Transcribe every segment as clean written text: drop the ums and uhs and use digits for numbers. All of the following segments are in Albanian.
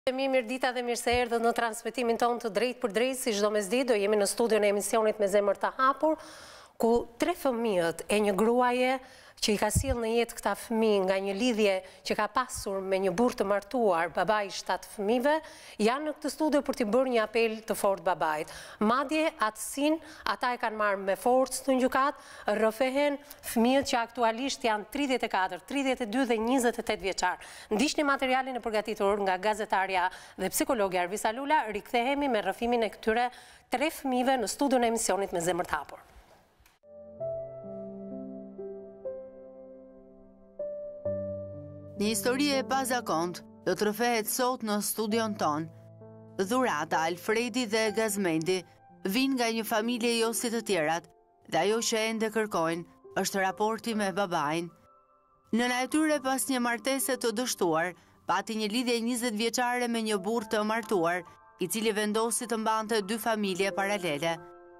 Mirë dita dhe mirë se erdhët në transmetimin tonë të drejt për drejt, si çdo mesditë, do jemi në studion e emisionit Me Zemër të Hapur, ku 3 fëmijët e një gruaje që I ka sjellë në jetë këta fëmijë nga një lidhje që ka pasur me një burr të martuar, babai 7 fëmijëve, janë në këtë studio për t'i bërë një apel të fortë babait. Madje atësin, ata e kanë marrë me forcë në gjykat, rrëfehen fëmijët që aktualisht janë 34, 32 dhe 28 vjeçar. Ndiqni materialin e përgatitur nga gazetarja dhe psikologja Arvisa Lula, rikthehemi me rrëfimin e këtyre 3 fëmijëve në studion e emisionit Me Zemër të Hapur. Një histori e pazakont do të rrëfehet sot në studion ton. Dhurata, Alfredi dhe Gazmendi vinë nga një familje jo si të tjerat dhe ajo që ende kërkojnë është raporti me babain. Nëna e tyre pas një martese të dështuar, pati një lidhje 20 vjeçare me një burr të martuar, I cili vendosi të mbante 2 familje paralele.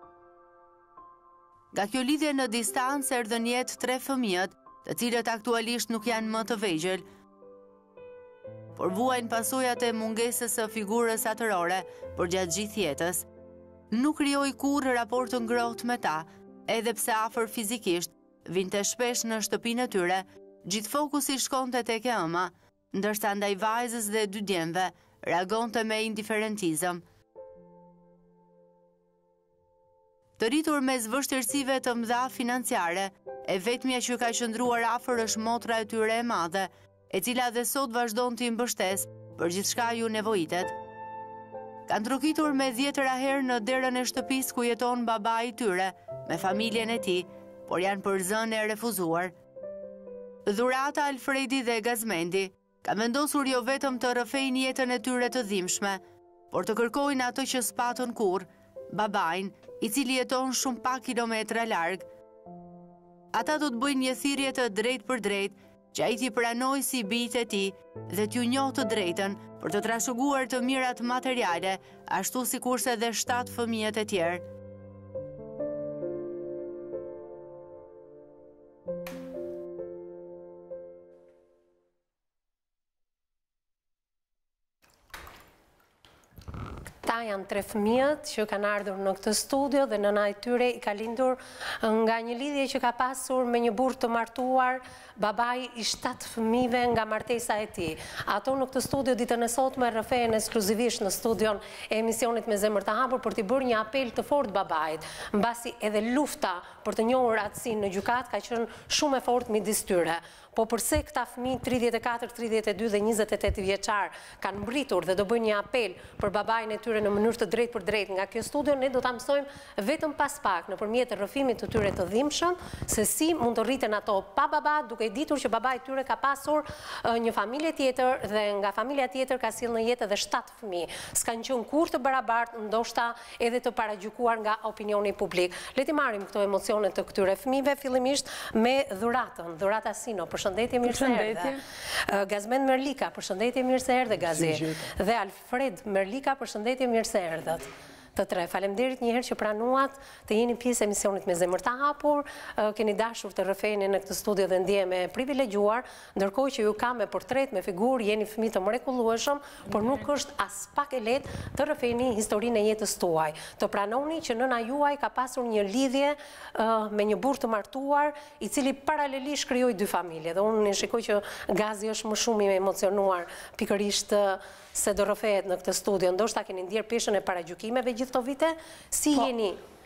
Nga kjo lidhje në distancë erdhën jetë 3 fëmijët, të cilët aktualisht nuk janë më të vegjël, por vuajnë pasojat e mungesës së figurës atërore për gjatë gjithë jetës. Nuk krijoi kurrë raport të ngrohtë me ta, edhe pse afër fizikisht, vinte shpesh në shtëpinë e tyre, gjithë fokusi shkonte tek e ëma, ndërsa ndaj vajzës dhe 2 djemve reagonte me indiferentizëm. Të rritur mes vështirësive të mëdha financiare, e vetmja që ka qëndruar afër është motra e tyre e madhe, e cila dhe sot vazhdon t'i mbështes për gjithçka ju nevojitet. Kanë trokitur me 10 herë në derën e shtëpisë ku jeton babai I tyre, me familjen e tij, por janë për zënë e refuzuar. Dhurata, Alfredi dhe Gazmendi ka vendosur jo vetëm të rrëfejnë jetën e tyre të dhimbshme, por të kërkojnë ato që s'patën kurrë, babain, I cili jeton shumë pak kilometra larg. Ata do të bëjnë një thirrje të drejtë për drejtë, që ai t'i pranojë si bijtë e tij dhe t'ju njohë të drejtën për të trashëguar të mirat materiale, ashtu sikurse edhe 7 fëmijët e tjerë. Këta janë 3 fëmijët që kanë ardhur në këtë studio dhe nëna e tyre I ka lindur nga një lidhje që ka pasur me një burr të martuar, babai I 7 fëmijëve nga martesa e tij. Ato në këtë studio ditën e sotme rrëfehen ekskluzivisht në studion e emisionit Me Zemër të Hapur për t'i bërë një apel të fortë babait, mbasi edhe lufta për të njohur aftësinë në gjykat ka qenë shumë e fortë midis tyre. Po përse këta fëmijë 34, 32 dhe 28 vjeçar kanë mbritur dhe do bëjnë një apel për babain e tyre në mënyrë të drejtë për drejtë nga kjo studio, ne do ta mësojmë vetëm pas pak nëpërmjet rrëfimit të tyre të dhimbshëm se si mund të rriten ato pa baba, duke ditur që babai I tyre ka pasur një familje tjetër dhe nga familja tjetër ka sjellë në jetë edhe 7 fëmijë. S'kanë qenë kurrë të barabartë, ndoshta edhe të paragjykuar nga opinioni publik. Le të marrim këto emocione të këtyre fëmijëve, fillimisht me dhuratën. Dhurata Sino, përshëndetje, mirë se erdhe. Gazmend Merlika, përshëndetje, mirë se erdhe Gazi. Dhe Alfred Merlika, përshëndetje, mirë se erdhët. Të 3. Faleminderit një herë që pranuat të jeni pjesë e emisionit Me Zemër të Hapur. Keni dashur të rrëfeheni në këtë studio dhe ndjehemi privilegjuar, ndërkohë që ju ka me portret, me figurë, jeni fëmijë të mrekullueshëm, por nuk është as pak e lehtë të rrëfeheni historinë e jetës tuaj. Të pranoni që nëna juaj ka pasur një lidhje me një burr të martuar, I cili paralelisht krijoi 2 familje. Dhe unë shikoj që Gazi është më shumë I emocionuar pikërisht se do rrëfehet në këtë studio. Ndoshta keni ndjer peshën e paragjykimeve gjithë këto vite, si jeni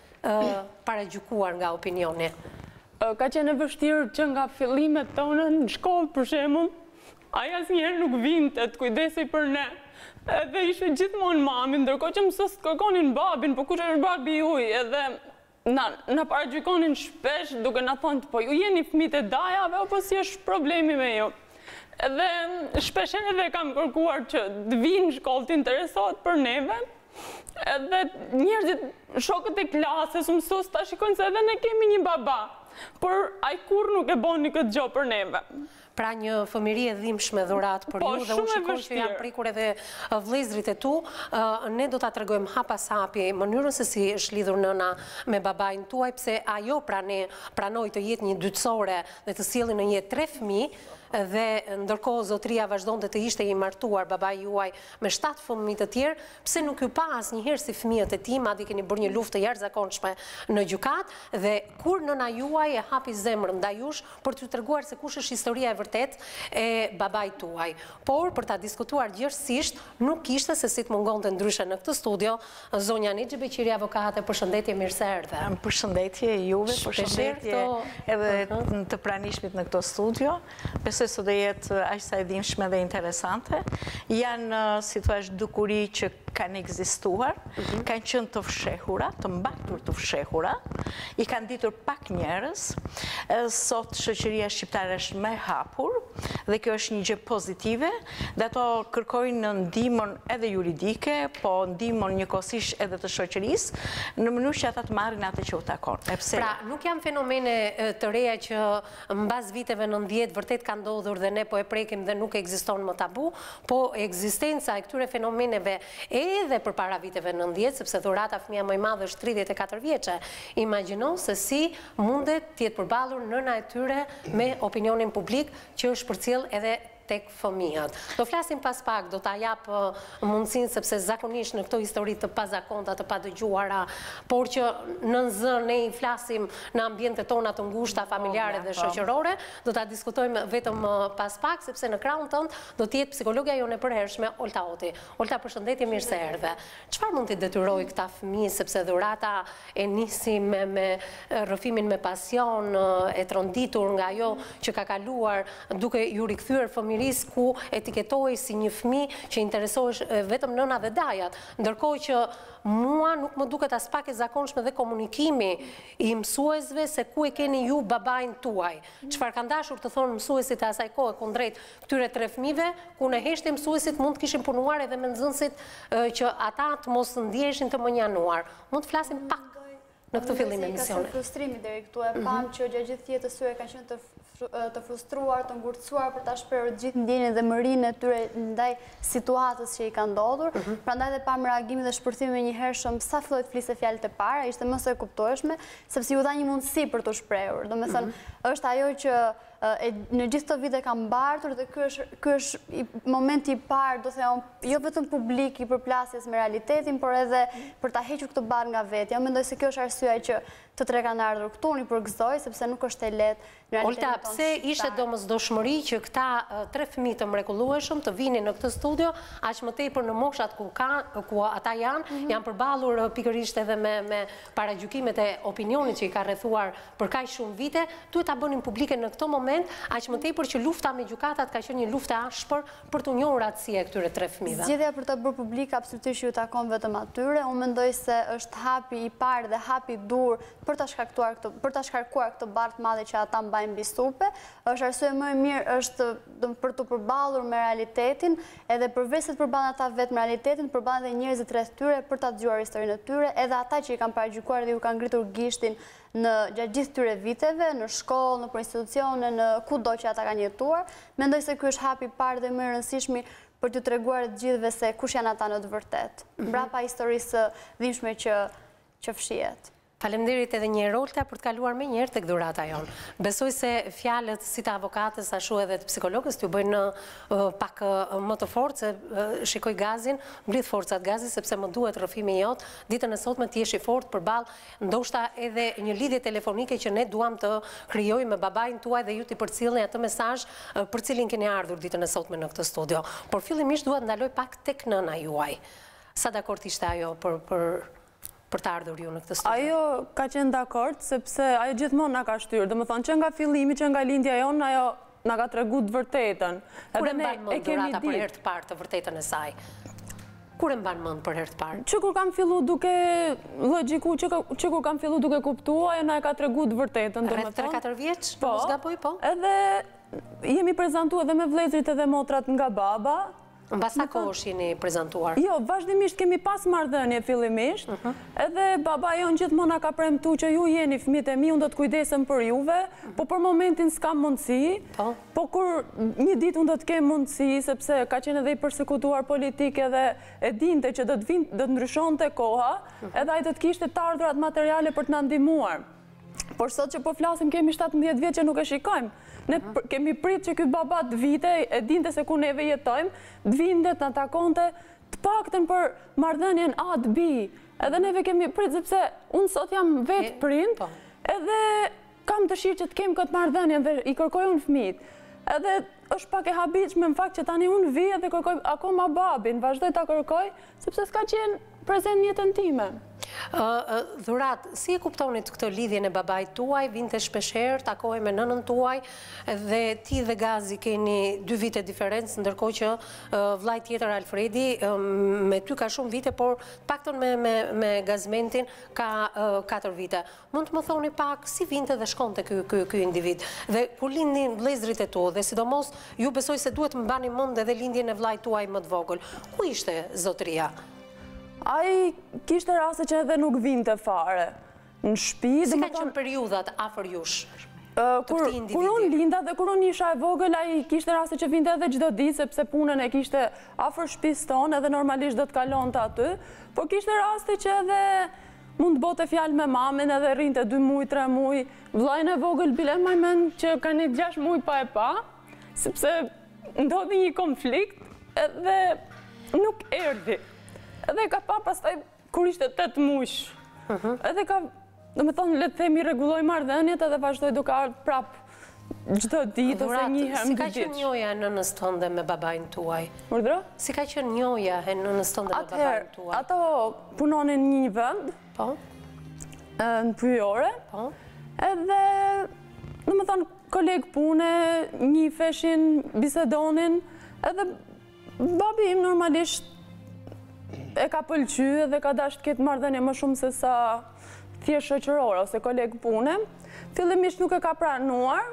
paragjykuar nga opinioni? Ka qenë e vështirë që nga fillimet tona në shkollë, për shembull, ai asnjëherë nuk vinte të kujdesej për ne. Edhe ishte gjithmonë mami, ndërkohë që mësues kërkonin babin, po kush është babi juaj? Edhe na paragjykonin shpesh duke na thënë, po ju jeni fëmijët e dajave apo si është problemi me ju? Edhe shpesh edhe kam kërkuar që të vinë në shkollë të interesohet për neve, edhe njerëzit, shokët e klasës, mësues ta shikojnë se edhe ne kemi një baba, por ai kurrë nuk e boni këtë gjë për neve. Pra një fëmijëri e dhimbshme dhurat për ju dhe unë shikoj që janë prikur edhe vëllezrit e tu. Ne do ta tregojmë hap pas hapi mënyrën se si është lidhur nëna me babain tuaj, pse ajo pranoi të jetë një dytësore dhe të sjellë në jetë 3 fëmijë. dhe ndërkohë zotria vazhdonte të ishte i martuar babai juaj me 7 fëmijë të tjerë, pse nuk ju pa asnjëherë si fëmijët e tij, madje keni bërë një luftë të jashtëzakonshme në gjykatë dhe kur nëna juaj e hapi zemrën ndaj jush për t'ju treguar se kush është historia e vërtet e babait tuaj. Por për ta diskutuar gjithësisht nuk kishte se si të mungonte ndryshe në këtë studio zonja Nixhi Beqiri, avokate. Përshëndetje, mirë se erdhe. Përshëndetje juve, përshëndetje edhe të pranishmit në këto studio. Besoj se do jetë aq sa e dimshme dhe interesante. Janë, si thua, dukuri që kanë ekzistuar, kanë qenë të fshehura, të mbatur të fshehura, i kanë ditur pak njerëz. Sot shoqëria shqiptare është më e hapur dhe kjo është një gjë pozitive, dhe ato kërkojnë ndihmën edhe juridike, po ndihmën njëkohësisht edhe të shoqërisë, në mënyrë që ata të marrin atë që u takon. Pra, nuk janë fenomene të reja që mbas viteve 90 vërtet ka ndodhur dhe ne po e prekim dhe nuk ekziston më tabu, po ekzistenca e këtyre fenomeneve edhe përpara viteve 90, sepse dhurata fëmia më e madhe është 34 vjeçe. Imagjino se si mundet të jetë përballur nëna e tyre me opinionin publik që është përcjell edhe tek fëmijët. Do flasim pas pak, do ta jap mundësinë, sepse zakonisht në këto histori të pazakonta, të padëgjuara, por që në zën ne i flasim në ambientet tona të ngushta, familjare dhe shoqërore, do ta diskutojmë vetëm pas pak, sepse në krahun tënd do të jetë psikologja jone e përhershme, Olta Oti. Olta, përshëndetje, mirë se erdhe. Çfarë mund t'i detyrojë këta fëmijë, sepse dhurata e nisi me rrëfimin me pasion, e tronditur nga ajo që ka kaluar, duke ju rikthyer fëmijë ku etiketohej si një fëmijë që interesohesh vetëm nëna dhe dajat, ndërkohë që mua nuk më duket as pak e zakonshme dhe komunikimi i mësuesve se ku e keni ju babain tuaj. Çfarë kanë dashur të thonë mësuesit e asaj kohe kundrejt këtyre 3 fëmijëve, ku në heshtje mësuesit mund të kishin punuar edhe me nxënësit që ata të mos ndiheshin të mënjanuar. Mund të flasim pak në këtë fillim emisioni. Ka frustrimi deri këtu, e pam që gjatë gjithë jetës tyre kanë qenë të frustruar, të ngurtësuar për ta shprehur gjithë ndjenjen dhe mërinë e tyre ndaj situatës që i ka ndodhur. Prandaj dhe pam reagimin dhe shpërthimin menjëhershëm sa filloi të fliste fjalët e para, ishte më së e kuptueshme, sepse ju dha një mundësi për të shprehur. Domethënë, është ajo që në gjithë të vite kam mbartur dhe ky është momenti i parë, do them, jo vetëm publik i përplasjes me realitetin, por edhe për ta hequr këtë barë nga vetja. Mendoj se kjo është arsyeja që të 3 kanë ardhur këtu, unë i përgëzoj sepse nuk është e lehtë në realitetin tonë. Olta, pse ishte domosdoshmëri që këta 3 fëmijë të mrekullueshëm të vinin në këtë studio, aq më tepër në moshat ku ata janë përballur pikërisht edhe me paragjykimet e opinionit që i ka rrethuar për kaq shumë vite, duhet ta bënin publike në këtë moment, aq më tepër që lufta me gjykatat ka qenë një luftë e ashpër për të njohur aftësia e këtyre 3 fëmijëve. Zgjedhja për ta bërë publike absolutisht ju takon vetëm atyre. Unë mendoj se është hapi i parë dhe hapi i dur për ta shkarkuar këtë barë të madhe që ata mbajnë mbi supe. Është arsye më e mirë është për të përballur me realitetin, edhe përveç se të përballen ata vetë me realitetin, përballen edhe njerëzit rreth tyre për ta dëgjuar historinë e tyre, edhe ata që i kanë paragjykuar dhe ju kanë ngritur gishtin gjatë gjithë tyre viteve, në shkollë, në institucione, në kudo që ata kanë jetuar. Mendoj se ky është hapi i parë dhe më i rëndësishëm për t'ju treguar të gjithëve se kush janë ata në të vërtetë, mbrapa historisë dhimbshme që fshihet. Faleminderit edhe një herë Olta për të kaluar më një herë tek dhurata jon. Besoj se fjalët si të avokates ashtu edhe të psikologës t'ju bëjnë pak më të fortë, se shikoj gazin, mbledh forcat gazi sepse më duhet rrëfimi jot ditën e sotme të jesh i fortë përballë ndoshta edhe një lidhje telefonike që ne duam të krijojmë me babain tuaj dhe ju t'i përcjellni atë mesazh për cilin keni ardhur ditën e sotme në këtë studio. Por fillimisht dua të ndaloj pak tek nëna juaj. Sa dakord ishte ajo për të ardhur ju në këtë studio? Ajo ka qenë dakord, sepse ajo gjithmonë na ka shtyrë. Domethënë që nga fillimi, që nga lindja jonë, ajo na ka treguar të vërtetën. Kur e mban mend dhurata për herë të parë të vërtetën e saj? Kur e mban mend për herë të parë? Që kur kam filluar duke logjiku, që kur kam filluar duke kuptuar, ajo na ka treguar të vërtetën, domethënë. Rreth 3-4 vjeç, mos gaboj, po. Edhe jemi prezantuar edhe me vëllezërit edhe motrat nga baba. Mbas sa kohësh jeni prezantuar? Jo, vazhdimisht kemi pas marrëdhënie fillimisht, edhe baba jon gjithmonë na ka premtuar që ju jeni fëmijët e mi, unë do të kujdesem për juve, po për momentin s'kam mundësi, po kur një ditë unë do të kem mundësi, sepse ka qenë edhe i përsekutuar politik edhe e dinte që do të ndryshonte koha, edhe ai do të kishte të ardhurat materiale për të na ndihmuar. Por sot që po flasim kemi 17 vjetë që nuk e shikojmë. Ne kemi prit që këtë baba të vite, e dinte se ku neve jetojmë, të vinde të takonte të paktën për marrëdhënien A të B. Edhe neve kemi prit sepse unë sot jam vetë prind, edhe kam dëshirë që të kem këtë marrëdhënien dhe i kërkoj unë fëmijët. Edhe është pak e habitshme në fakt që tani unë vije dhe kërkoj akoma babin, vazhdoj ta kërkoj, sepse s'ka qenë prezent në jetën time. Dhurat, si e kuptonit këtë lidhjen e babait tuaj, vinte shpesher, takohej me nënën tuaj, dhe ti dhe Gazi keni 2 vite diferencë, ndërkohë që vllai tjetër Alfredi me ty ka shumë vite, por paktën me Gazmentin ka 4 vite. Mund të më thoni pak si vinte dhe shkonte ky individ? Dhe kur lindin vëllezërit e tu, dhe sidomos ju besoj se duhet më bani mend edhe lindjen e vllait tuaj më të vogël. Ku ishte zotëria? Ai kishte raste që edhe nuk vinte fare në shtëpi. Si ka qenë periudhat afër jush? Kur unë linda dhe kur unë isha e vogël, ai kishte raste që vinte edhe çdo ditë sepse punën e kishte afër shtëpisë tonë edhe normalisht do të kalonte aty, por kishte raste që edhe mund të bote fjalë me mamin edhe rrinte 2 muaj, 3 muaj. Vllajën e vogël bile më mend që ka një 6 muaj pa e pa, sepse ndodhi një konflikt edhe nuk erdhi. Edhe ka pa pastaj kur ishte 8 muaj. Edhe ka, do me thonë, le të themi rregulloj marrëdhëniet edhe vazhdoj duke ardhur prap çdo ditë ose një herë në ditë. Si ka qenë njoja e nënës tënde me babain tuaj? Urdhro? Si ka qenë njoja e nënës tënde me babain tuaj? Ato punonin në një vend, në Pyjore, edhe, do me thonë, kolegë pune, njiheshin, bisedonin, edhe babi im normalisht e ka pëlqyer dhe ka dashur të ketë marrëdhënie më shumë se sa thjesht shoqërore ose kolegë pune. Fillimisht nuk e ka pranuar,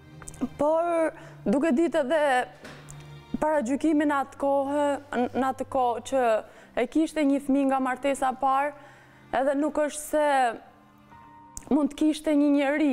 por duke ditë edhe paragjykimin atë kohë që e kishte një fëmijë nga martesa e parë, edhe nuk është se mund të kishte një njeri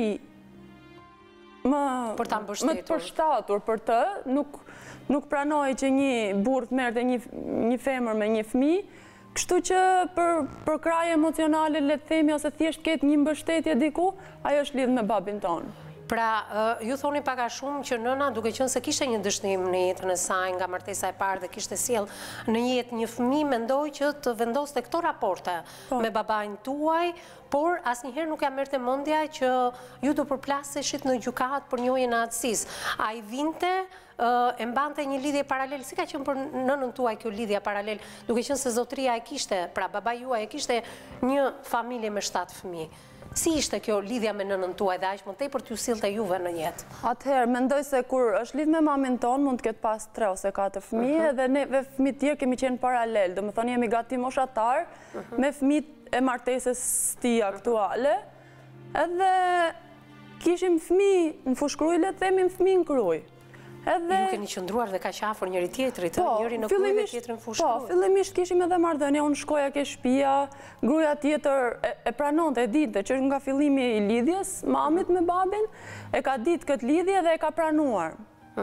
më të përshtatur për të, nuk pranoj që një burr të merrte një femër me një fëmijë, kështu që për krahje emocionale, le të themi, ose thjesht ketë një mbështetje diku, ajo është lidhur me babin tonë. Pra, ju thoni pak a shumë që nëna, duke qenë se kishte një dështim në jetën e saj nga martesa e parë dhe kishte sjell në jetë një fëmijë, mendoi që të vendoste këto raporte me babain tuaj, por asnjëherë nuk ja merrte mendja që ju do përplaseshit në gjykat për njohjen e ahtësisë. Ai vinte e mbante një lidhje paralel. Si ka qenë për nënën tuaj kjo lidhja paralel, duke qenë se zotëria e kishte, pra babai juaj e kishte një familje me 7 fëmijë? Si ishte kjo lidhja me nënën tuaj dhe aq më tepër t'ju sillte juve në jetë? Atëherë, mendoj se kur është lidh me mamin tonë, mund të ketë pas 3 ose 4 fëmijë, dhe neve fëmijët tjerë kemi qenë paralel. Do me thonë jemi gati moshatar me fëmijët e martesës tij aktuale, edhe kishim fëmijë në fushkruj, le të themi fëmijë në kruj. Ju keni qëndruar dhe ka qafur njëri tjetrit, njëri në kruj dhe tjetrin fushkruj. Po, fillimisht kishim edhe marrëdhënie, unë shkoja ke shtëpia, gruaja tjetër e pranonte, e dinte që nga fillimi i lidhjes, mamit me babin, e ka ditë këtë lidhje dhe e ka pranuar.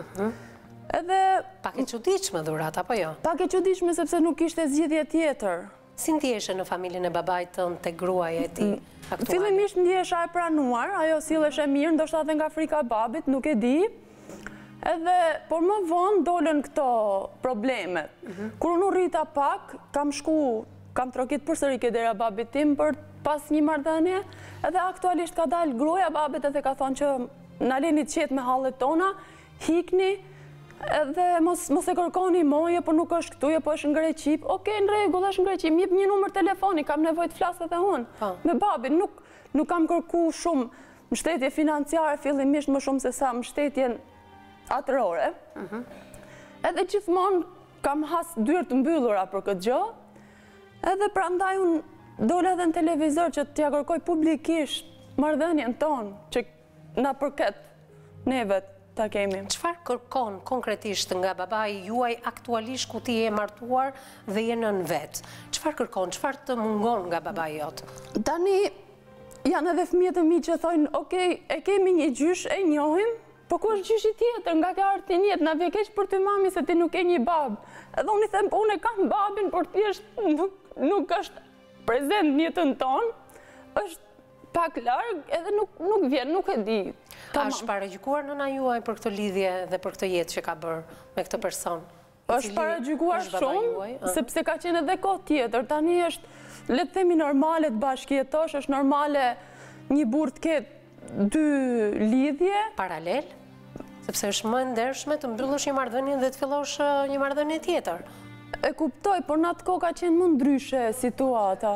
Pak e çuditshme dhurat, apo jo? Pak e çuditshme sepse nuk ishte zgjidhje tjetër. Si ndjeshe në familjen e babait tënd te gruaja e tij aktuale? Fillimisht ndjesha e pranuar, ajo silleshe mirë, ndoshta edhe nga frika e babit, nuk e di. Por më vonë dolën këto problemet. Kur unë rrita pak, kam trokit përsëri ke dera babit tim për pas një marrëdhënie, edhe aktualisht ka dalë gruaja babit edhe ka thonë që na leni të qetë me hallet tona, hikni, edhe mos e kërkoni moje, por nuk është këtu, po është në Greqi. Okej, në rregull, është në Greqi, më jep një numër telefoni, kam nevojë të flas edhe unë me babin. Nuk kam kërku shumë mbështetje financiare fillimisht më shumë se sa mbështetjen atërore, edhe gjithmonë kam has dyrë të mbyllura për këtë gjë, edhe prandaj unë dole edhe në televizor që t'ja kërkoj publikisht marrëdhënien tonë, që na përket neve ta kemi. Çfarë kërkon konkretisht nga babai juaj aktualisht ku ti je martuar dhe je nën vet? Çfarë kërkon, çfarë të mungon nga babai jot? Tani janë edhe fëmijët e mi që thonë, okej, e kemi një gjysh, e njohim, po ku është gjyshi tjetër, nga ka ardhur ti në jetë, na vjen keq për ty mami se ti nuk ke një bab. Edhe unë i them, po unë kam babin, por thjesht nuk është prezent në jetën tonë. Është pak larg edhe nuk vjen, nuk e di. A është paragjykuar nëna juaj për këtë lidhje dhe për këtë jetë që ka bërë me këtë person? Është paragjykuar shumë, sepse ka qenë edhe kohë tjetër. Tani është, le të themi, normale të bashkjetosh, është normale një burr të ketë dy lidhje. Paralel? Sepse është më ndershme të mbyllësh një marrëdhënie dhe të fillosh një marrëdhënie tjetër. E kuptoj, por në atë kohë ka qenë më ndryshe situata.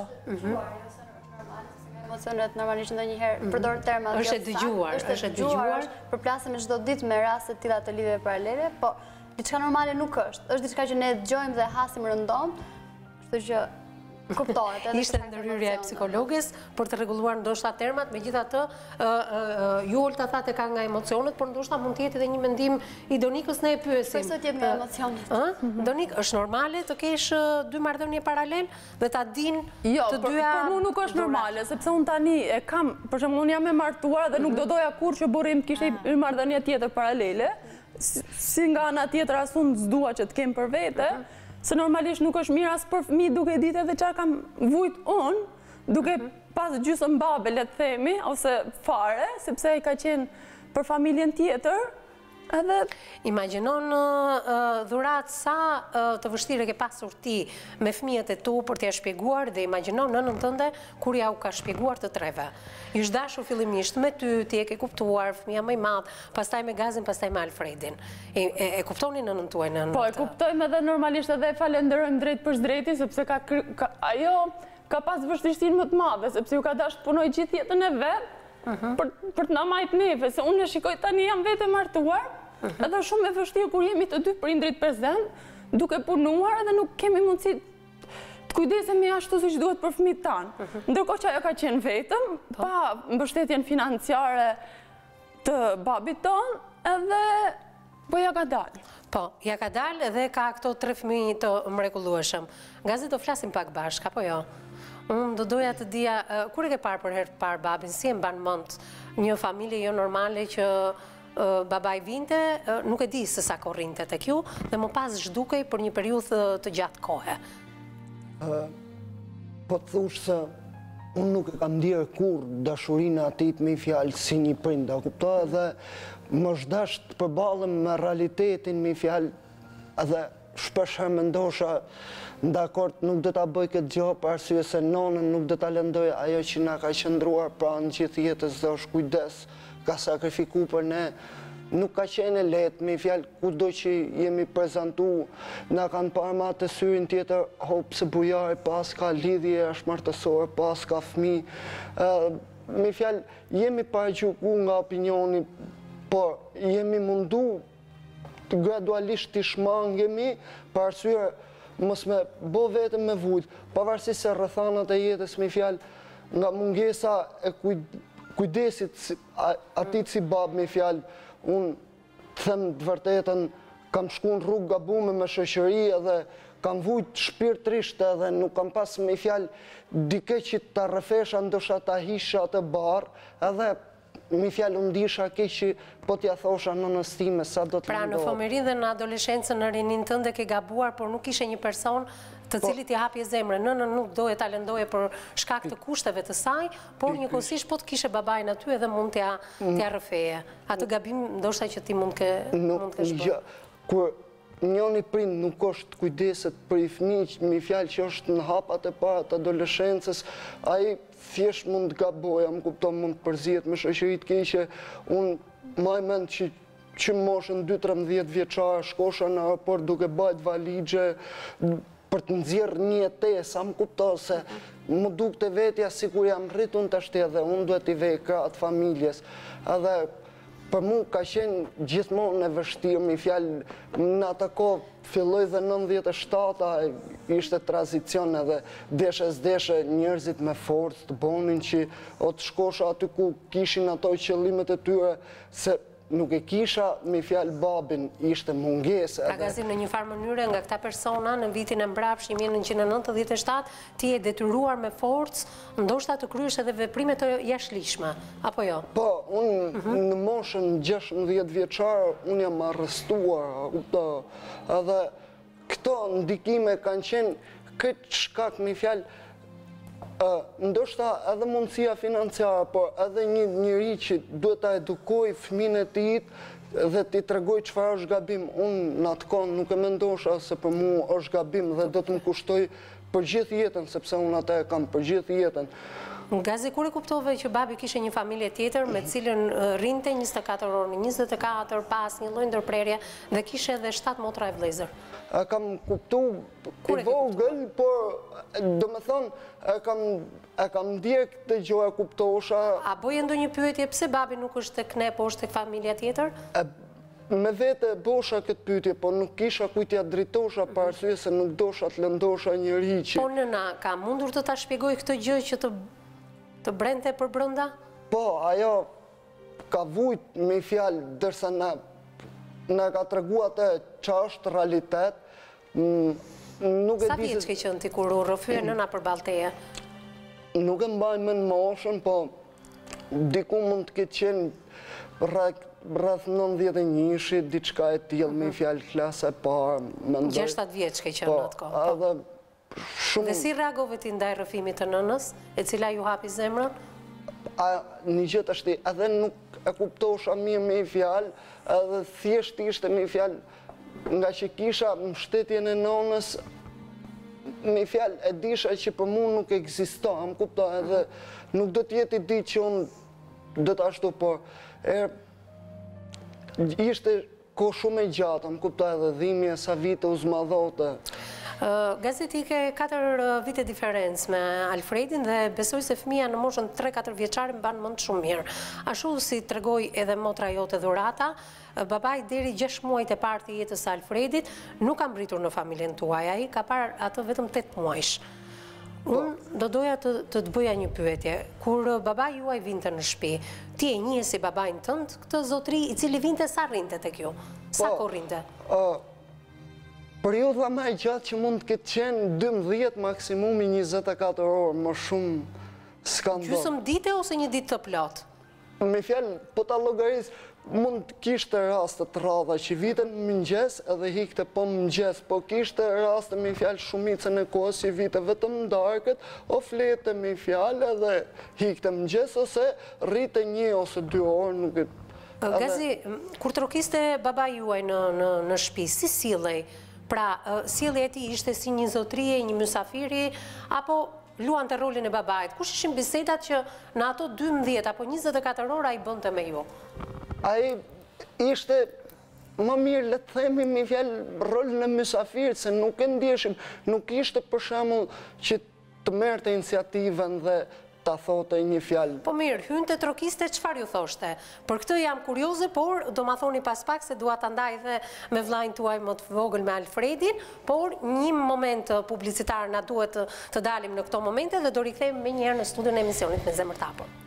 Emocionet normalisht ndonjëherë përdor terma është e dëgjuar, përplasen në çdo ditë me raste të tilla të lidhjeve paralele, po diçka normale nuk është. Është diçka që ne dëgjojmë dhe hasim rëndom, kështu që kuptohet. Ishte ndërhyrja e psikologës për të rregulluar ndoshta termat, megjithatë ju Olta thatë ka nga emocionet, por ndoshta mund të jetë edhe një mendim i Donikës, ne e pyesim. Pse të jetë nga emocionet? Donik, është normale të kesh dy marrëdhënie paralel dhe ta din të dyja? Jo, për mua nuk është normale, sepse unë tani e kam, për shembull, unë jam e martuar dhe nuk do doja kur që burrim kishte një marrëdhënie tjetër paralele, si nga ana tjetër as unë s'dua që të kem për vete. Se normalisht nuk është mirë as për fëmijë duke ditë edhe çfarë kam vujt unë, duke pas gjysmë babe, le të themi, ose fare, sepse ai ka qenë për familjen tjetër, edhe... Imagjinon dhurat sa të vështirë ke pasur ti me fëmijët e tu për t'ia shpjeguar dhe imagjinon nënën tënde kur ja u ka shpjeguar të treve. Ish dashur fillimisht me ty, ti e ke kuptuar, fëmija më i madh, pastaj me Gazin, pastaj me Alfredin. E kuptoni nënën tuaj nënën? Po, e kuptojmë edhe normalisht edhe e falenderojmë drejt për drejti, sepse ajo ka pas vështirësinë më të madhe, sepse ju ka dashur të punoj gjithë jetën e vet për të na majt neve, se unë e shikoj tani jam vetë martuar, edhe shumë e vështirë kur jemi të dy prindrit prezent, duke punuar edhe nuk kemi mundësi të kujdesemi ashtu siç duhet për fëmijët tanë. Ndërkohë që ajo ka qenë vetëm, pa mbështetjen financiare të babit tonë, edhe po ja ka dalë. Po, ja ka dalë dhe ka këto 3 fëmijë të mrekullueshëm. Gazi do flasim pak bashkë, apo jo? Unë do doja të dija, kur e ke parë për herë të parë babin, si e mban mend një familje jo normale që babaj vinte, nuk e di se sa kohë rrinte tek ju, dhe më pas zhdukej për një periudhë të gjatë kohe. Po të thush se unë nuk e kam ndjerë kur dashurinë atit me i fjalë si një prind, a kuptoj, edhe më shdash të përballem me realitetin me i fjalë, edhe shpesh herë mendosha dakord nuk do ta bëj këtë gjë për arsye se nonën nuk do ta lëndoj ajo që na ka qëndruar pranë gjithë jetës dhe është kujdes, ka sakrifiku për ne. Nuk ka qenë lehtë, me fjalë kudo që jemi prezantu, na kanë parë me atë syrin tjetër, pse bujari pas ka lidhje ashmartësore, pas ka fëmijë. Me fjalë jemi paragjyku nga opinioni, por jemi mundu të gradualisht të shmangemi për arsye mos me bo vetëm me vujt, pavarësisht se rrethanat e jetës me fjalë nga mungesa e kujdesit atit si bab me fjalë, unë të them të vërtetën, kam shku në rrugë gabume me shoqëri edhe kam vujt shpirtërisht edhe nuk kam pas me fjalë dike që ta rrëfesha ndoshta ta hisha të barë, edhe mi fjalë unë disha ke që po t'ja thosha nënës time sa do të Pra në fëmijërinë dhe në adoleshencën në rinin tënde ke gabuar, por nuk ishe një person të cilit i hapje zemrën. Nënën nuk doje ta lëndoje për shkak të kushteve të saj, por njëkohësisht po të kishe babajin aty edhe mund t'ja rrëfeje. Atë gabim ndoshta që ti mund ke shbërë. Kur njëni prind nuk është kujdeset për i fëmijë, mi fjalë që është në hapat e para të adoleshencës, ai thjesht mund të gabojë, më kupton, mund të përzihet me shoqëri të keqe. Unë më mend që moshën 2-13 vjeçare shkosha në aeroport duke bajt valixhe për të nxjerrë një jetesë, më kupton se më dukte vetja sikur jam rritur tash edhe unë duhet i vej krahët familjes. Edhe për mu ka qenë gjithmonë e vështirë, mi fjalë në atë kohë filloi dhe 97-a, ishte tranzicion edhe deshe njerëzit me forcë të bonin që o të shkosha aty ku kishin ato qëllimet e tyre, se nuk e kisha me fjalë babin, ishte mungesë. Pra Gazim, në një farë mënyre nga këta persona në vitin e mbrapsht 1997, ti e detyruar me forcë, ndoshta të kryesh edhe veprime të jashtëligjshme, apo jo? Po, unë në moshën 16 vjeçare, unë jam arrestuar, edhe këto ndikime kanë qenë këtë shkak me fjalë ndoshta edhe mundësia financiare, por edhe një njëri që duhet ta edukoj fëmijën e tij dhe ti tregoj çfarë është gabim. Unë në atë kohë nuk e mendosha se për mua është gabim dhe do të më kushtoj për gjithë jetën, sepse unë atë e kam për gjithë jetën. Gazi, kur e kuptove që babi kishe një familje tjetër me cilën rinte 24 orë në 24 pas një lloj ndërprerje dhe kishe edhe 7 motra e vëllezër? E kam kuptu i vogël, por do me thonë, e kam ndjerë këtë gjë e kuptosha. A boje ndonjë pyetje pse babi nuk është tek ne, po është tek familja tjetër? Me vete bosha këtë pyetje, po nuk kisha kujtja dritosha për arsye se nuk dosha të lëndosha njëri që... Po nëna, ka mundur të ta shpjegoj këtë gjë që të brente për brënda? Po, ajo ka vujt me fjalë, dërsa në ka tregu atë që është realitet. Sa vjeç ke qenë ti kur u rrëfye nëna përballë teje? Nuk e mbaj me në moshën, po diku mund të ketë qenë rreth 91-shit, diçka e tillë me fjalë klasa e parë. 6-7 vjeç ke qenë atë kohë. Dhe si reagove ti ndaj rrëfimit të nënës, e cila ju hapi zemrën? Një gjë të shti, edhe nuk e kuptosha mirë me fjalë, edhe thjesht ishte me fjalë, nga që kisha mbështetjen e nonës, me fjalë e disha që për mu nuk ekzisto, më kupto, edhe nuk do t'jeti di që unë do t'ashtu, por ishte ko shumë e gjatë, më kupto, edhe dhimje sa vite u zmadhote. Gazeti ke 4 vite diferencë me Alfredin dhe besoj se fëmia në moshën 3-4 vjeçare mban mend shumë mirë. Ashtu si tregoi edhe motra jote Dhurata, babai deri 6 muajt e parë të jetës së Alfredit nuk ka mbritur në familjen tuaj, ai ka parë atë vetëm 8 muajsh. Unë do doja të bëja një pyetje. Kur babai juaj vinte në shtëpi, ti e njeh si babain tënd këtë zotëri i cili vinte sa rrinte tek ju? Sa kohë rrinte? Periudha më e gjatë që mund të ketë qenë 12, maksimumi 24 orë, më shumë s'kam do. Gjysmë dite ose një ditë të plot? Me fjalë, po ta llogaris, mund të kishte raste të rradha që viten mëngjes edhe hikte po mëngjes, po kishte raste me fjalë shumicën e kohës që vite vetëm darkët, o flete me fjalë edhe hikte mëngjes ose rrite 1 ose 2 orë, nuk e... Gazi, kur trokiste baba juaj në shtëpi, si sillej? Pra, sjellja e tij ishte si një zotërie, një mysafiri, apo luante rolin e babait? Kush ishin bisedat që në ato 12 apo 24 orë ai bënte me ju? Ai ishte më mirë, le të themi me fjalë, rolin e mysafirit, se nuk e ndjeshim, nuk ishte për shembull që të merrte iniciativën dhe ta thote një fjalë. Po mirë, hynte trokiste, çfarë ju thoshte? Për këtë jam kurioze, por do ma thoni pas pak se dua ta ndaj dhe me vllain tuaj më të vogël me Alfredin, por një moment publicitar na duhet të dalim në këto momente dhe do rikthehemi më njëherë në studion e emisionit Me Zemër të Hapur.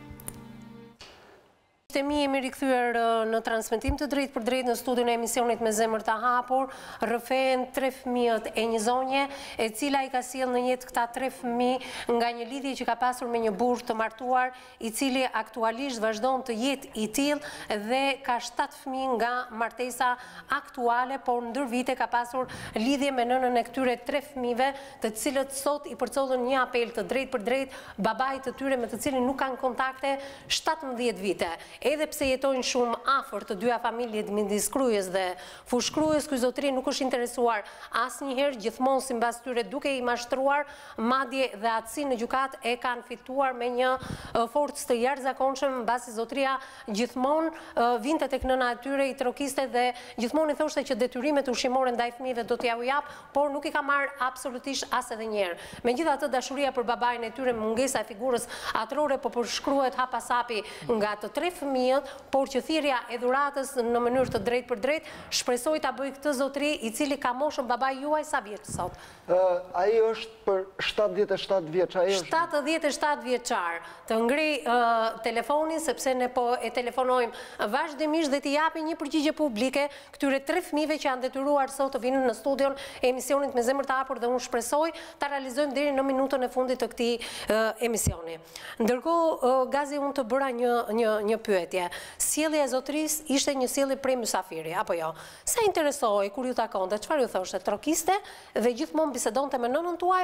Jemi rikthyer në transmetim të drejtë për drejtë në studion e emisionit Me Zemër të Hapur. Rrëfehen 3 fëmijët e një zonje, e cila i ka sjellë në jetë këta 3 fëmijë nga një lidhje që ka pasur me një burr të martuar, i cili aktualisht vazhdon të jetë i tillë dhe ka 7 fëmijë nga martesa aktuale, por ndër vite ka pasur lidhje me nënën e këtyre 3 fëmijëve, të cilët sot i përcollën një apel të drejtë për drejtë babait të tyre me të cilin nuk kanë kontakte 17 vite. Edhe pse jetojnë shumë afër të dyja familjet midis Krujës dhe Fushkrujës, ky zotëri nuk është interesuar asnjëherë, gjithmonë sipas tyre duke i mashtruar, madje dhe aftësinë në gjykat e kanë fituar me një forcë të jashtëzakonshme, mbasi zotëria gjithmonë vinte tek nëna e tyre, i trokiste dhe gjithmonë i thoshte që detyrimet ushqimore ndaj fëmijëve do t'ja u jap, por nuk i ka marrë absolutisht as edhe një herë. Megjithatë, dashuria për babain e tyre, mungesa e figurës atrore po përshkruhet hapasapi nga të 3 fëmijët, por që thirrja e dhuratës në mënyrë të drejtë për drejtë shpresoj ta bëj këtë zotëri i cili ka moshën babai juaj sa vjeç sot? Ai është për 77 vjeç, ai është 77 vjeçar. Të ngri telefonin sepse ne po e telefonojmë vazhdimisht dhe t'i japi një përgjigje publike këtyre 3 fëmijëve që janë detyruar sot të vinë në studion e emisionit Me Zemër të Hapur dhe unë shpresoj ta realizojmë deri në minutën e fundit të këtij emisioni. Ndërkohë, Gazi, unë të bëra një pyetje. Sjellja e zotërisë ishte një sjellje prej mysafiri apo jo? Sa interesoi kur ju takonte, çfarë ju thoshte? Trokiste dhe gjithmonë bisedonte me nënën tuaj apo jo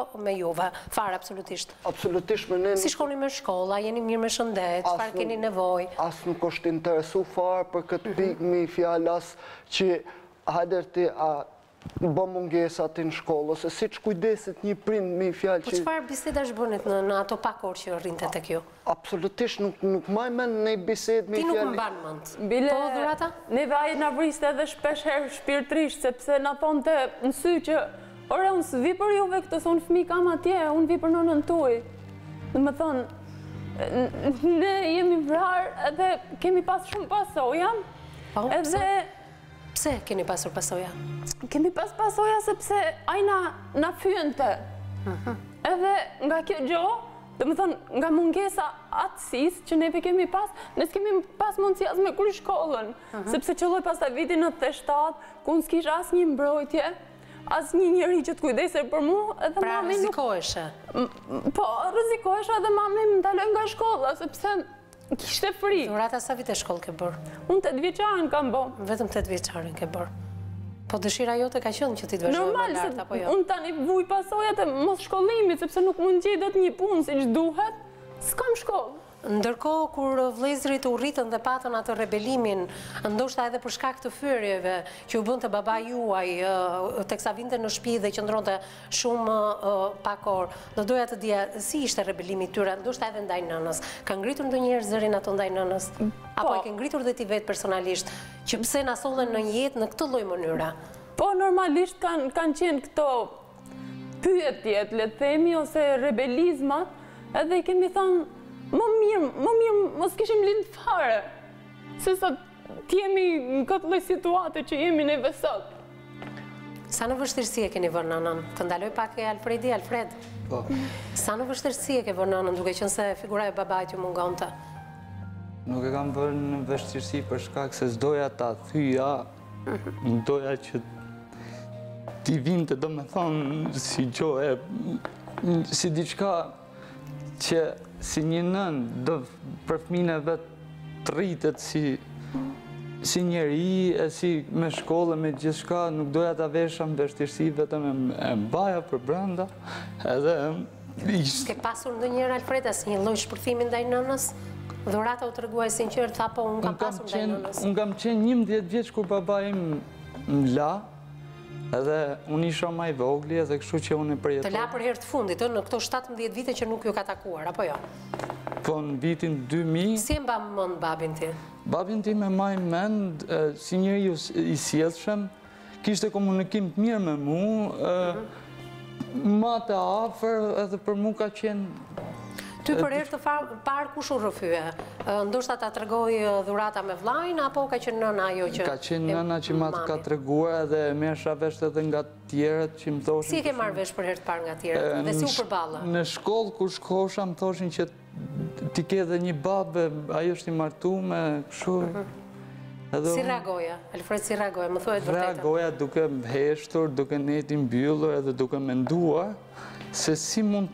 me juve, farë absolutisht. Absolutisht me ne... Si shkoni me shkolla, jeni mirë me shëndet, çfarë keni nevojë? Asë nuk është interesu farë për këtë pikë mi fjallas që hajder ti a bë mungesat në shkollë, ose si që kujdesit një prind mi fjallë që... Po çfarë bisedash bënit në ato pak orë që rrinte tek ju? Absolutisht nuk maj men në bised mi fjallë... Ti nuk mban mend. Bile, Po, Dhurata? neve aje nga vriste edhe shpesh herë shpirtrisht, sepse nga thonë të në sy që ore, unë s'vi për juve këtë, se unë fëmi kam atje, unë vi për nonën tuaj. Dhe me thonë, ne jemi vrarë edhe kemi pas shumë pasoja, edhe... Pse keni pasur pasoja? Kemi pas pasoja sepse ajna na fyente. Edhe nga kjo gjo, dhe me thonë, nga mungesa atësis që neve kemi pas, ne s'kemi pas mundësi as me kry shkollën, sepse qëlloj pas të vitin 97, ku unë s'kish as një mbrojtje, as një njëri që të kujdese për mu, edhe pra mami nuk... rrezikoheshe? Po, rrezikoheshe edhe mami më ndaloj nga shkolla, sepse kishte frikë. Dhurata, sa vite shkollë ke bërë? Unë 8 vjeçarin kam bo. Vetëm 8 vjeçarin ke bërë. Po dëshira jote ka qenë që ti të vazhdoj më lartë, apo jo? Normal, se unë tani vuj pasojat e mos shkollimit, sepse nuk mund gjej dot një punë si që duhet, s'kam shkollë. Ndërkohë, kur vëllezërit u rritën dhe patën atë rebelimin, ndoshta edhe për shkak të fyrjeve që u bën të baba juaj, teksa vinte në shtëpi dhe qëndronte shumë pak orë, do doja të dija si ishte rebelimi tyre, ndoshta edhe ndaj nënës. Ka ngritur ndonjëherë zërin ato ndaj nënës? Apo e ke ngritur dhe ti vetë personalisht, që pse na sollen në jetë në këtë lloj mënyre? Po, normalisht kanë qenë këto pyetjet, le të themi, ose rebelizmat, edhe i kemi thënë më mirë, mos kishim lind fare, se sa t'jemi në këtë lloj situate që jemi neve sot. Sa në vështirësi e keni vënë nënën? Të ndaloj pak e Alfred? Po. Sa në vështirësi e ke vënë nënën, duke qenë se figura e babait ju mungonte? Nuk e kam vënë në vështirësi për shkak se s'doja ta thyja, doja që t'i vinte, do me thonë, si gjohë, si diçka që si një nën, do për fëmijën e vetë të rritet si njeri, e si me shkollë, me gjithçka, nuk doja ta vesha në vështirësi, vetëm e mbaja për brenda, edhe... Ke pasur ndonjëherë, Alfred, asnjë lloj shpërthimi ndaj nënës? Dhurata u treguaj sinqert, tha po, unë kam pasur ndaj nënës. Unë kam qenë 11 vjeç kur baba im më la, edhe unë isha ma i vogli, edhe kështu që unë e përjetoj. Të la për herë të fundit, në këto 17 vite që nuk ju ka takuar, apo jo? Po, në vitin 2000... Si e mba mend babin ti? Babin ti me maj mend, si njëri i sjellshëm, kishte komunikim të mirë me mu, ma të afër, edhe për mu ka qenë... Ty për herë të parë kush u rrëfye? Ndoshta ta tregoj Dhurata me vllajin, apo ka qenë nëna ajo që... Ka qenë nëna që ma ka treguar edhe merrsha vesh edhe nga tjerët që më thoshin... Si e ke marrë vesh për herë të parë nga tjerët? Dhe si u përballa? Në shkollë kur shkosha më thoshin që ti ke edhe një babë, ajo është i martume, kështu... Si reagoja? Alfred, si reagoja? Më thuaj të vërtetën. Reagoja duke heshtur, duke netin mbyllur edhe duke menduar se si mund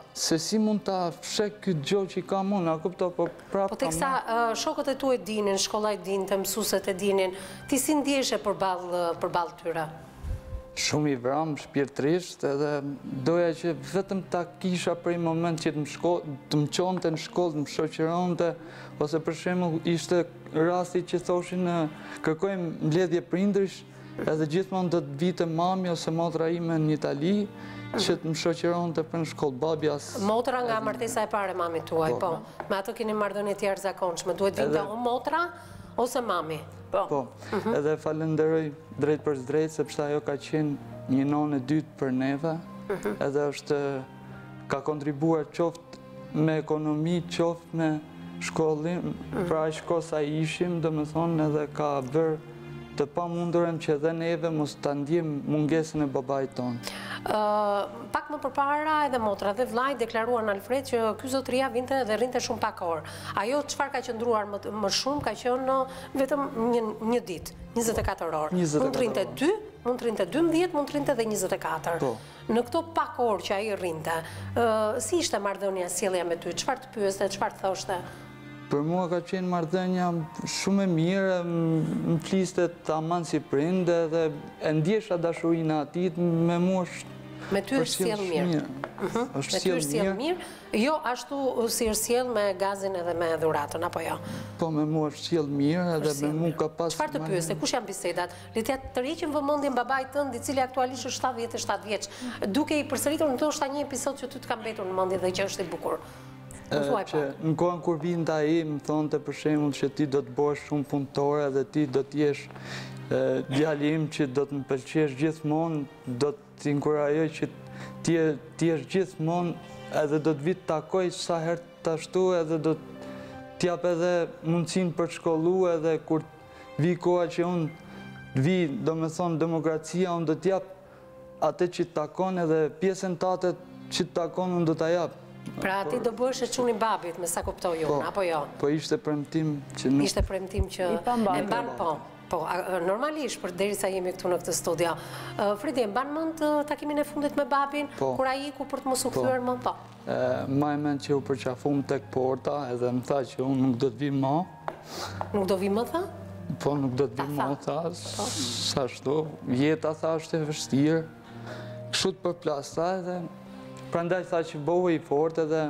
ta fshek këtë gjë që i kam unë, a kupto, po prapë... Po teksa shokët e tu e dinin, shkolla e dinte, mësueset e dinin, ti si ndjeshe përballë tyre? Shumë i vram, shpirtrisht, edhe doja që vetëm ta kisha për i moment që të më qonte në shkollë, të më shoqëronte, ose për shembull ishte rasti që thoshin kërkojmë mbledhje prindërish, edhe gjithmonë do të vite mami ose motra ime në Itali, që të më shoqëronte për në shkollë, babja... Motra nga martesa e pare mami tuaj, po. Me ato keni marrëdhënie të jashtëzakonshme, duhet vinte o motra ose mami. Po, edhe falenderoj drejt për drejt, sepse ajo ka qenë një nonë e dytë për neve, edhe ka kontribuar qoftë me ekonomi, qoftë me shkollim, pra shko sa ishim, dhe me thonë, edhe ka bërë të pa mundurem që edhe neve mos të ndjem mungesën e babait tonë. Pak më përpara edhe motra dhe vllai deklaruan Alfred që ky zotëria vinte dhe rrinte shumë pak orë. Ajo çfarë ka qëndruar më shumë ka qenë vetëm një ditë, 24 orë. Mund të rrinte 2, mund të rrinte 12, mund të rrinte edhe 24. Në këto pak orë që ai rrinte, si ishte marrëdhënia, sjellja me ty? Çfarë të pyeste, çfarë të thoshte? Për mua ka qenë marrëdhënia shumë e mirë, më fliste tamam si prindë dhe e ndjesha dashurinë e atij me mua Me ty është sjell mirë. Me ty është sjell mirë, jo ashtu si është sjell me gazin edhe me dhuratën, apo jo? Po, me mua është sjell mirë edhe me mua ka pas... Çfarë të pyeste, kush janë bisedat? Le të riqim vëmendjen babait tënd, i cili aktualisht është 77 vjeç, duke i përsëritur ndoshta një episod që ty të ka mbetur në mendje dhe që është i bukur. Që në kohën kur vinte ai, më thonte për shembull që ti do të bësh shumë punëtore dhe ti do të jesh djali im që do të më pëlqesh gjithmonë, do të inkurajoj që ti jesh gjithmonë edhe do të vi të takoj sa herë të ashtu edhe do të jap edhe mundësinë për të shkolluar edhe kur vi koha që unë vi, do me thonë demokracia, unë do të jap atë që të takon edhe pjesën tate që të takon unë do të jap. Pra ti do bësh e çuni babit, me sa kuptoj unë, apo jo? Po ishte premtim që nuk... Ishte premtim që e mban, po, normalisht, për derisa jemi këtu në këtë studio. Fridi, mban mend takimin e fundit me babin, kur ai iku për të mos u kthyer më? Po. Ma e mend që u përqafum tek porta edhe më tha që unë nuk do të vi më. Nuk do vi më, tha? Po, nuk do të vi më, tha, sa shto. Jeta, tha, është e vështirë. Kështu të përplasta edhe... Prandaj tha që bëhu i fort edhe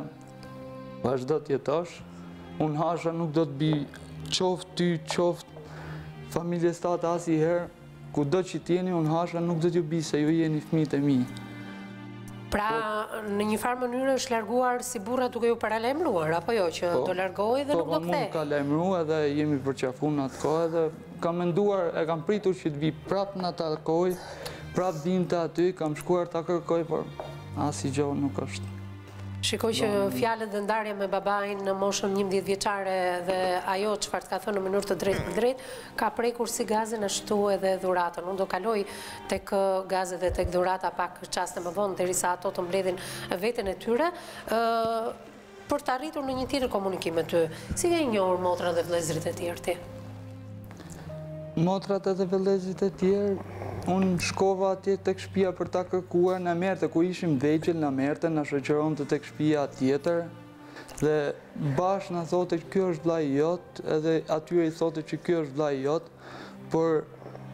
vazhdo të jetosh. Unë hasha nuk do të bi qoftë ty, qoftë familjes tatë as i herë, ku do që t'jeni, unë hasha nuk do t'ju bi se ju jeni fëmijët e mi. Pra, në një farë mënyrë është larguar si burra duke ju paralemruar, apo jo, që do largohi dhe nuk do kthej? Po, mu ka lemru edhe jemi përqafu në atë kohë edhe kam menduar, e kam pritur që t'vi prapë në atë kohë, prapë dinte aty, kam shkuar t'a kërkoj, por as i gjohë nuk është. Shikoj që fjalët dhe ndarja me babain në moshën 11 vjeçare dhe ajo çfarë ka thënë në mënyrë të drejtë për drejtë ka prekur si gazin ashtu edhe dhuratën. Unë do kaloj tek gazet dhe tek dhurata pak çaste më vonë derisa ato të mbledhin veten e tyre për të arritur në një tjetër komunikim me ty. Si ke njohur motrat dhe vëllezërit e tjerë ti? Motrat edhe vëllezërit e tjerë, unë shkova atje tek shtëpia për ta kërkuar, në merte, ku ishim vegjël, në merte, në shoqëron të tek shtëpia tjetër, dhe bashkë në thote që kjo është vllai jot, edhe atyre i thote që kjo është vllai jot, por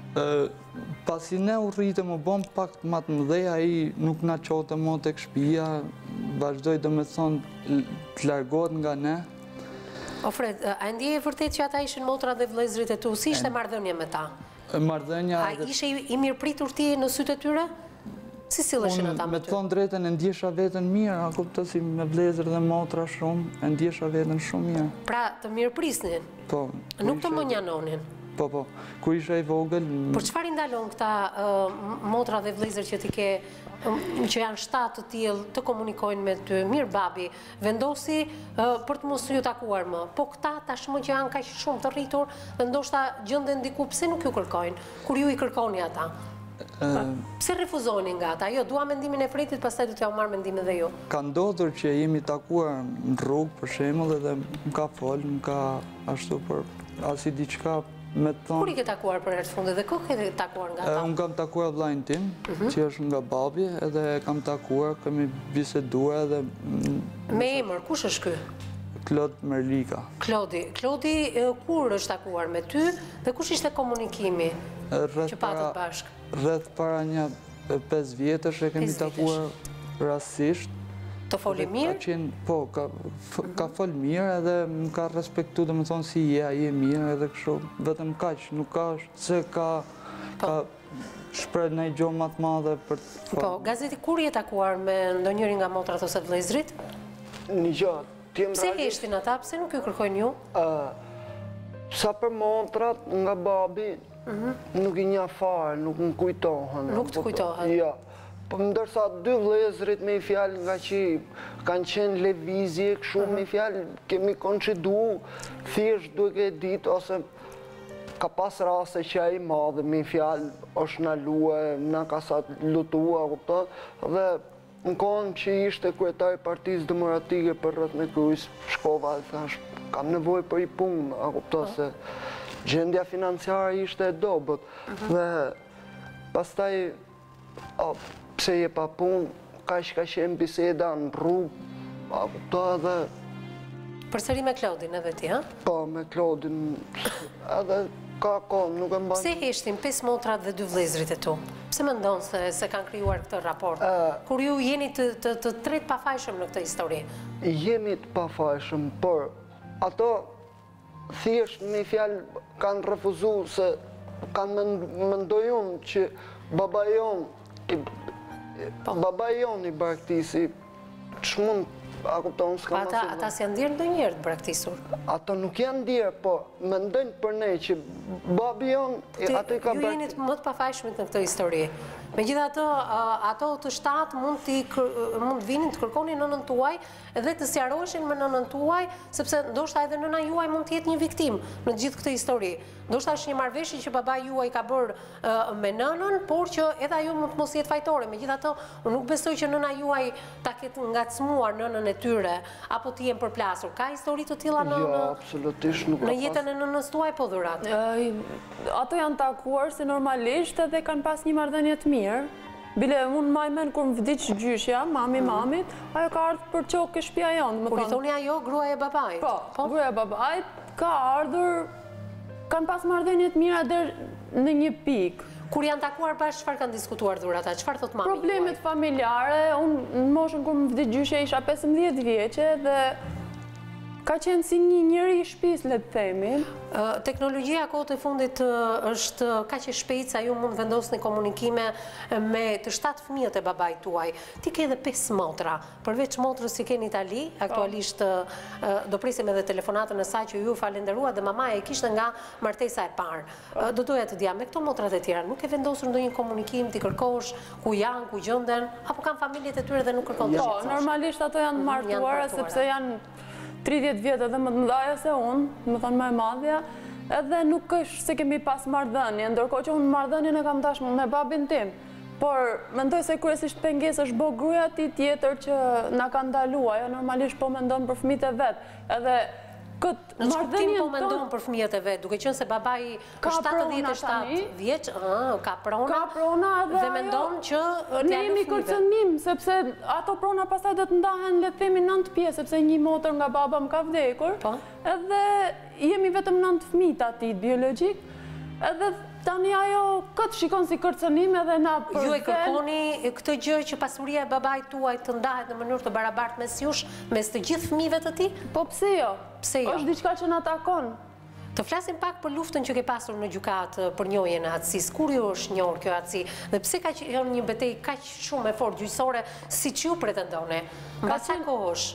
pasi ne u rritëm u bëm pak më të mëdhej, ai nuk na çote më tek shtëpia, vazhdoi domethënë të largohet nga ne. O Fred, a ndjeje vërtet që ata ishin motrat dhe vëllezërit e tu? Si ishte marrëdhënia me ta? Marrëdhënia... A ishe i mirë pritur ti në sytë e tyre? Si silleshin ata me ty? Me të thonë drejtën e ndjesha veten mirë, a kupto si me vëllezër dhe motra shumë, e ndjesha veten shumë mirë. Pra, të mirë prisnin? Po. Nuk të mënjanonin? Po. Kur isha i vogël... Por çfarë i ndalon këta motra dhe vëllezër që ti ke, që janë 7 të tillë të komunikojnë me ty? Mirë babi, vendosi për të mos ju takuar më. Po këta tashmë që janë kaq shumë të rritur, dhe ndoshta gjenden diku, pse nuk ju kërkojnë? Kur ju i kërkoni ata? Pse refuzoni nga ata? Jo, dua mendimin e Fredit, pastaj do t'ja marr mendimin edhe ju. Ka ndodhur që jemi takuar në rrugë për shembull edhe më ka fol, më ka ashtu për asi diçka. Kur i ke takuar për herë të fundit dhe kë ke takuar nga ta? Unë kam takuar vllain tim, që është nga babi, edhe kam takuar, kemi biseduar edhe... Me emër, kush është ky? Klod Merlika. Klodi, kur është takuar me ty dhe kush ishte komunikimi që patët bashkë? Rreth para një 5 vjetësh e kemi takuar rastisht. Të foli mirë? Po, ka fol mirë edhe më ka respektu dhe më thonë si je mirë edhe kështu, vetëm kaq, nuk ka se ka shpreh në i gjohë matë madhe për të fol. Po, gazeti kur je takuar me ndonjëri nga motrat ose vëllezërit? Një gjatë, ti më Pse heshtin ata, pse nuk ju kërkojnë ju? Sa për motrat nga babi, nuk i nja farë, nuk më kujtohen. Nuk të kujtohen? Ja. Për ndërsa 2 vëllezërit me i fjallë nga që kanë qenë levizje, këshu me i fjallë kemi konqidu, thjesht duke ditë, ose ka pas raste që a i madhe me i fjallë është në luë, në ka sa lutua, dhe në kohën që ishte kryetari Partisë Demokratike për rrët me krujës, shkova dhe thash, kam nevoj për i punë, a kupto se gjendja financiare ishte e dobët, dhe pastaj, pse je pa punë, ka qenë biseda në rrugë, a kupto edhe... Përsëri me Klodin edhe ti, ha? Po, me Klodin, edhe ka kohë, nuk e mba... Pse heshtin 5 motrat dhe 2 vëllezërit e tu? Pse më ndonë se kanë krijuar këtë raport? Kur ju jeni të tretë pafajshëm në këtë histori? Jemi të pafajshëm, por ato thjesht me fjalë kanë refuzu se kanë mendojun që baba jon i braktisë ç'mund a kupton s'ka më. Ata s'janë ndirë ndonjëherë të braktisur. Ato nuk janë ndirë, po mendojnë për ne që babi jon atë ka ju jeni më të pafajshmit në këtë histori. Megjithatë, ato të shtatë mund vinin të kërkonin nënën tuaj dhe të sqaroshin me nënën tuaj, sepse ndoshta edhe nëna juaj mund të jetë një viktim në gjithë këtë histori. Ndoshta është një marrëveshje që babai juaj ka bërë me nënën, por që edhe ajo mund të mos jetë fajtore. Megjithatë, unë nuk besoj që nëna juaj ta ketë ngacmuar nënën e tyre apo të jenë përplasur. Ka histori të tilla absolutisht nuk ka. Në jetën e nënës tuaj po dhurat. Ato janë takuar se normalisht edhe kanë pas një marrëdhënie të mirë. Bile, unë majmen kur më vdiq gjyshja, mamit, ajo ka ardhur për qokë e shtëpia jonë. Kur i thoni ajo, gruaja e babait? Po, gruaja e babait ka ardhur, kanë pas marrëdhënie të mira deri në një pikë. Kur janë takuar bashkë, çfarë kanë diskutuar dhurata? Çfarë thot mami juaj? Problemet familjare, unë në moshën kur më vdiq gjyshja isha 15 vjeçe dhe ka qenë si një njëri i shtëpisë, le të themi. Teknologjia kohët e fundit është kaq e shpejtë sa ju mund vendosni komunikime me të 7 fëmijët e babait tuaj. Ti ke edhe 5 motra. Përveç motrës që ke në Itali, aktualisht do presim edhe telefonatën e saj që ju falenderua dhe mamaja e kishte nga martesa e parë. Do doja të dija me këto motrat e tjera, nuk e vendosur ndonjë komunikim, ti kërkosh ku janë, ku gjenden, apo kanë familjet e tyre dhe nuk kërkon të shqetësosh? Po, normalisht ato janë martuara sepse janë 30 vjetë edhe më të mëdhaja se unë, më thonë më e madhja, edhe nuk është se kemi pas marrëdhënie, ndërkohë që unë marrëdhënien e kam tashmë me babin tim, por mendoj se kryesisht pengesë është bo gruaja ti tjetër që na ka ndaluar, ajo normalisht po mendon për fëmijët e vet, edhe këtë marrëdhënien po mendon për fëmijët e vet, duke qenë se babai është 77 vjeç, ka prona dhe mendon që ne jemi kërcënim, sepse ato prona pastaj do të ndahen le të themi 9 pjesë, sepse një motër nga baba më ka vdekur, edhe jemi vetëm 9 fëmijë atit biologjik, edhe tani ajo këtë shikon si kërcënim edhe na përfen. Ju e kërkoni këtë gjë që pasuria e babait tuaj të ndahet në mënyrë të barabartë mes jush, mes të gjithë fëmijëve të tij? Po pse jo? Pse jo? Është diçka që na takon. Të flasim pak për luftën që ke pasur në gjykatë për njohjen e atësisë. Kur ju është njohur kjo atësi dhe pse ka qenë një betejë kaq shumë e fortë gjyqësore siç ju pretendoni? Mbas sa kohësh?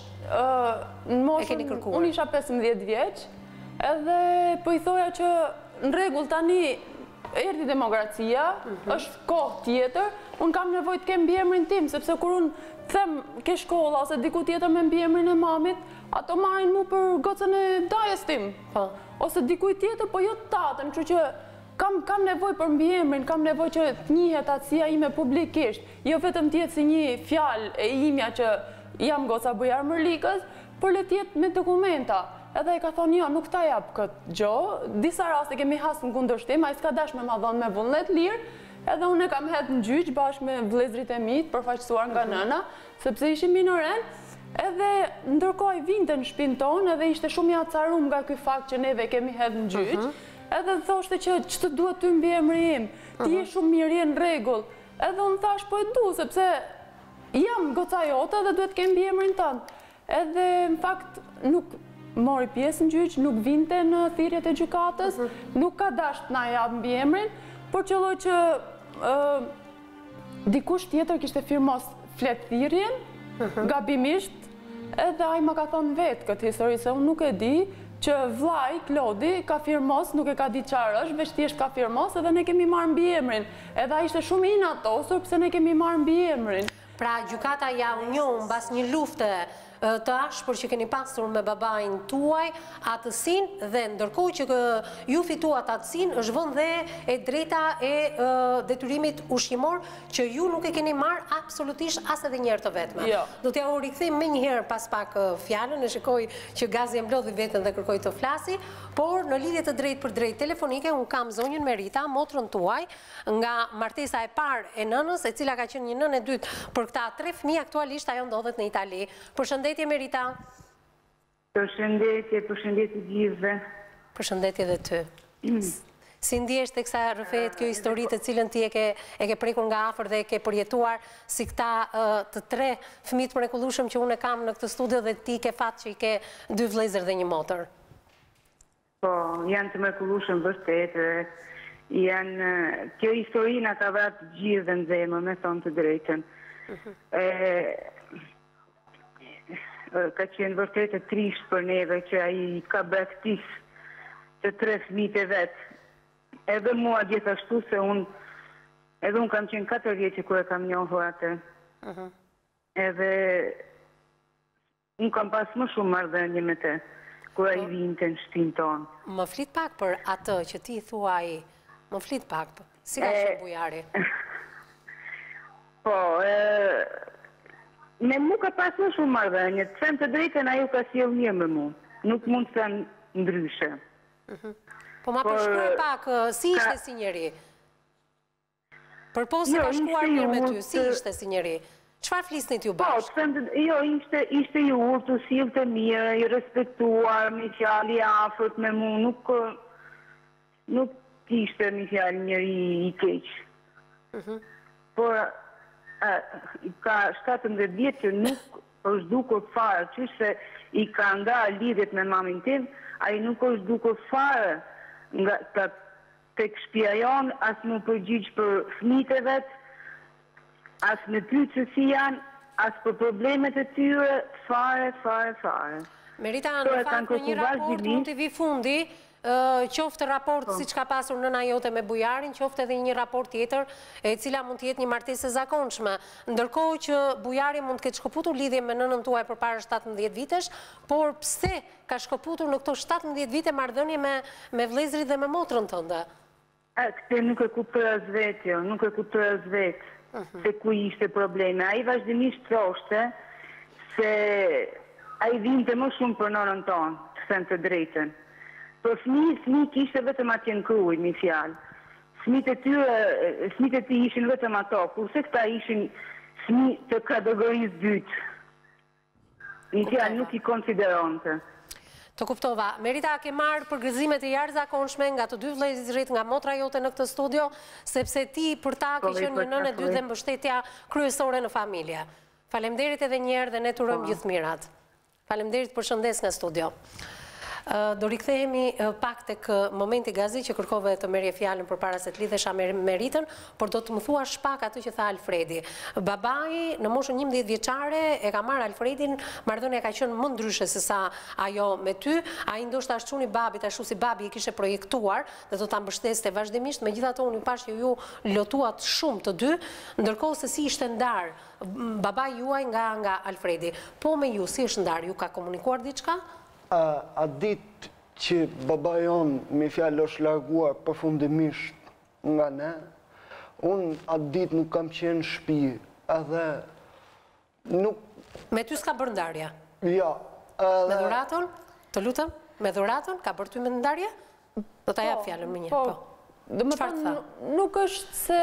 Në moshën unë isha 15 vjeç, edhe po i thoja që në rregull tani erdhi demokracia, është kohë tjetër, unë kam nevojë të kem mbiemrin tim, sepse kur unë them ke shkolla ose diku tjetër me mbiemrin e mamit, ato marrin mu për gocën e dajës tim. Ose dikuj tjetër, po jo të tatën, kështu që kam nevojë për mbiemrin, kam nevojë që të njihet atësia ime publikisht, jo vetëm tjetë si një fjalë e imja që jam goca Bujar Mërlikës, por le tjetë me dokumenta. Edhe e ka thonë, jo, nuk ta jap këtë gjo, disa raste kemi hasë në kundërshtim, a i s'ka dash me ma dhonë me vullnet lirë, edhe unë e kam hedhë në gjyq bashkë me vlezrit e mitë, përfaqësuar nga nëna, sepse ishim minoren, edhe ndërkohë vinte në shtëpinë tonë, edhe ishte shumë i acarum nga ky fakt që neve kemi hedhë në gjyq, edhe thoshte që ç'të duhet ty mbiemri im, ti je shumë mirë, je në rregull. Edhe unë thash, po e du, sepse jam goca jote dhe duhet kem mbiemrin tënd. Edhe në fakt nuk mori pjesë në gjyq, nuk vinte në thirrjet e gjykatës, nuk ka dash të na jap mbiemrin, por qëlloj që dikush tjetër kishte firmos flet thirrjen, gabimisht, edhe ai ma ka thonë vetë këtë histori, se unë nuk e di që vllai Klodi ka firmos, nuk e ka di çfarë është, veç thjesht ka firmos edhe ne kemi marrë mbiemrin. Edhe ai ishte shumë i inatosur pse ne kemi marrë mbiemrin. Pra gjykata ja u njoh mbas një lufte të ashpër që keni pasur me babain tuaj atësinë dhe ndërkohë që ju fituat atësinë është vënë dhe e drejta e detyrimit ushqimor që ju nuk e keni marrë absolutisht as edhe një herë të vetme. Do t'ja u rikthej më një herë pas pak fjalën, e shikoj që Gazi e mblodhi veten dhe kërkoi të flasi, por në lidhje të drejtë për drejtë telefonike un kam zonjën Merita, motrën tuaj, nga martesa e parë e nënës, e cila ka qenë një nënë e dytë për këta 3 fëmijë, aktualisht ajo ndodhet në Itali. Përshëndetje Merita. Përshëndetje gjithëve. Përshëndetje dhe ty. Si ndjesht e kësa rrëfet kjo histori të cilën ti e ke prekur nga afër dhe e ke përjetuar si këta të 3 fëmijë të mrekullueshëm që unë kam në këtë studio dhe ti ke fat që i ke 2 vëllezër dhe 1 motër. Po, janë të mrekullueshëm vërtet. Kjo histori na ka vrarë të gjithë dhe në zemër, me thonë të drejtën. Ka qenë vërtet e trisht për neve që ai ka braktis të 3 fëmijët e vetë. Edhe mua gjithashtu se unë kam qenë 4 vjeçë kur e kam njohur atë. Edhe unë kam pas më shumë marrëdhënie me të kur ai vinte në shtëpinë tonë. Më flit pak për atë që ti thua ai. Më flit pak. Si ka qenë bujari? Po, me mu ka pas më shumë marrëdhënie. Të them të drejtën, ajo ka sjellë mirë me mu. Nuk mund të them ndryshe. Po ma përshkruaj pak, si ishte si njeri? Për po se ka shkuar mirë me ty, si ishte si njeri? Çfarë flisnit ju bashkë? Jo, ishte i urtë, sillte mirë, i respektuar, me fjalë i afërt me mu, nuk ishte me fjalë njeri i keq. Por ka 17 vjetë që nuk është dukur fare, qyse i ka nga lidhjet me mamin tim, ai nuk është dukur fare nga tek shtëpia jonë, as më përgjigj për fëmijët e vet, as në pyet se si janë, as për problemet e tyre, fare. Merita, në fakt në një raport mund t'i vi fundi, qoftë raport si që ka pasur nëna jote me bujarin, qoftë edhe një raport tjetër, e cila mund t'jetë një martesë e zakonshme. Ndërkohë që bujari mund t'ketë shkëputur lidhje me nënën tuaj për para 17 vitesh, por pse ka shkëputur në këto 17 vite marrëdhënie me vëllezërit dhe me motrën tënde? Këtë nuk e kuptoj as vetë, jo, nuk e kuptoj as vetë se ku ishte probleme. Ai vazhdimisht thoshte se ai vinte më shumë për nënën tonë, të them të drejtën. Për fëmijë kishte vetëm atje në kruj, një fjalë. Fëmijët e tij ishin vetëm ato, kurse këta ishin fëmijë të kategorisë dytë. Një fjalë nuk i konsideronte. Të kuptova. Merita, ke marrë përgëzimet e jashtëzakonshme nga të 2 vëllezërit, nga motra jote në këtë studio, sepse ti për ta ke qenë një nënë e dytë dhe mbështetja kryesore në familje. Faleminderit edhe një herë dhe ne turojmë gjithë mirat. Faleminderit, përshëndes nga studio. Do rikthehemi pak tek momenti Gazi që kërkove të merrje fjalën përpara se të lidhesha me Meritën, por do të më thuash pak atë që tha Alfredi. Babai në moshën 11 vjeçare e ka marrë Alfredin, marrëdhënia ka qenë më ndryshe se sa ajo me ty. Ai ndoshta ashtu ni babit, ashtu si babi e kishte projektuar dhe do ta mbështeste vazhdimisht, megjithatë unë pash që ju lotuat shumë të dy, ndërkohë se si ishte ndar babai juaj nga Alfredi. Po me ju si është ndar? Ju ka komunikuar diçka? A ditë që baba jonë me fjalë është larguar përfundimisht nga ne, unë atë ditë nuk kam qenë në shtëpi, edhe nuk... Me ty s'ka bërë ndarja? Ja. Me dhuratën? Të lutëm? Me dhuratën? Ka bërë ty me ndarja? Do t'a jap fjalën më një. Po, çfarë tha? Nuk është se...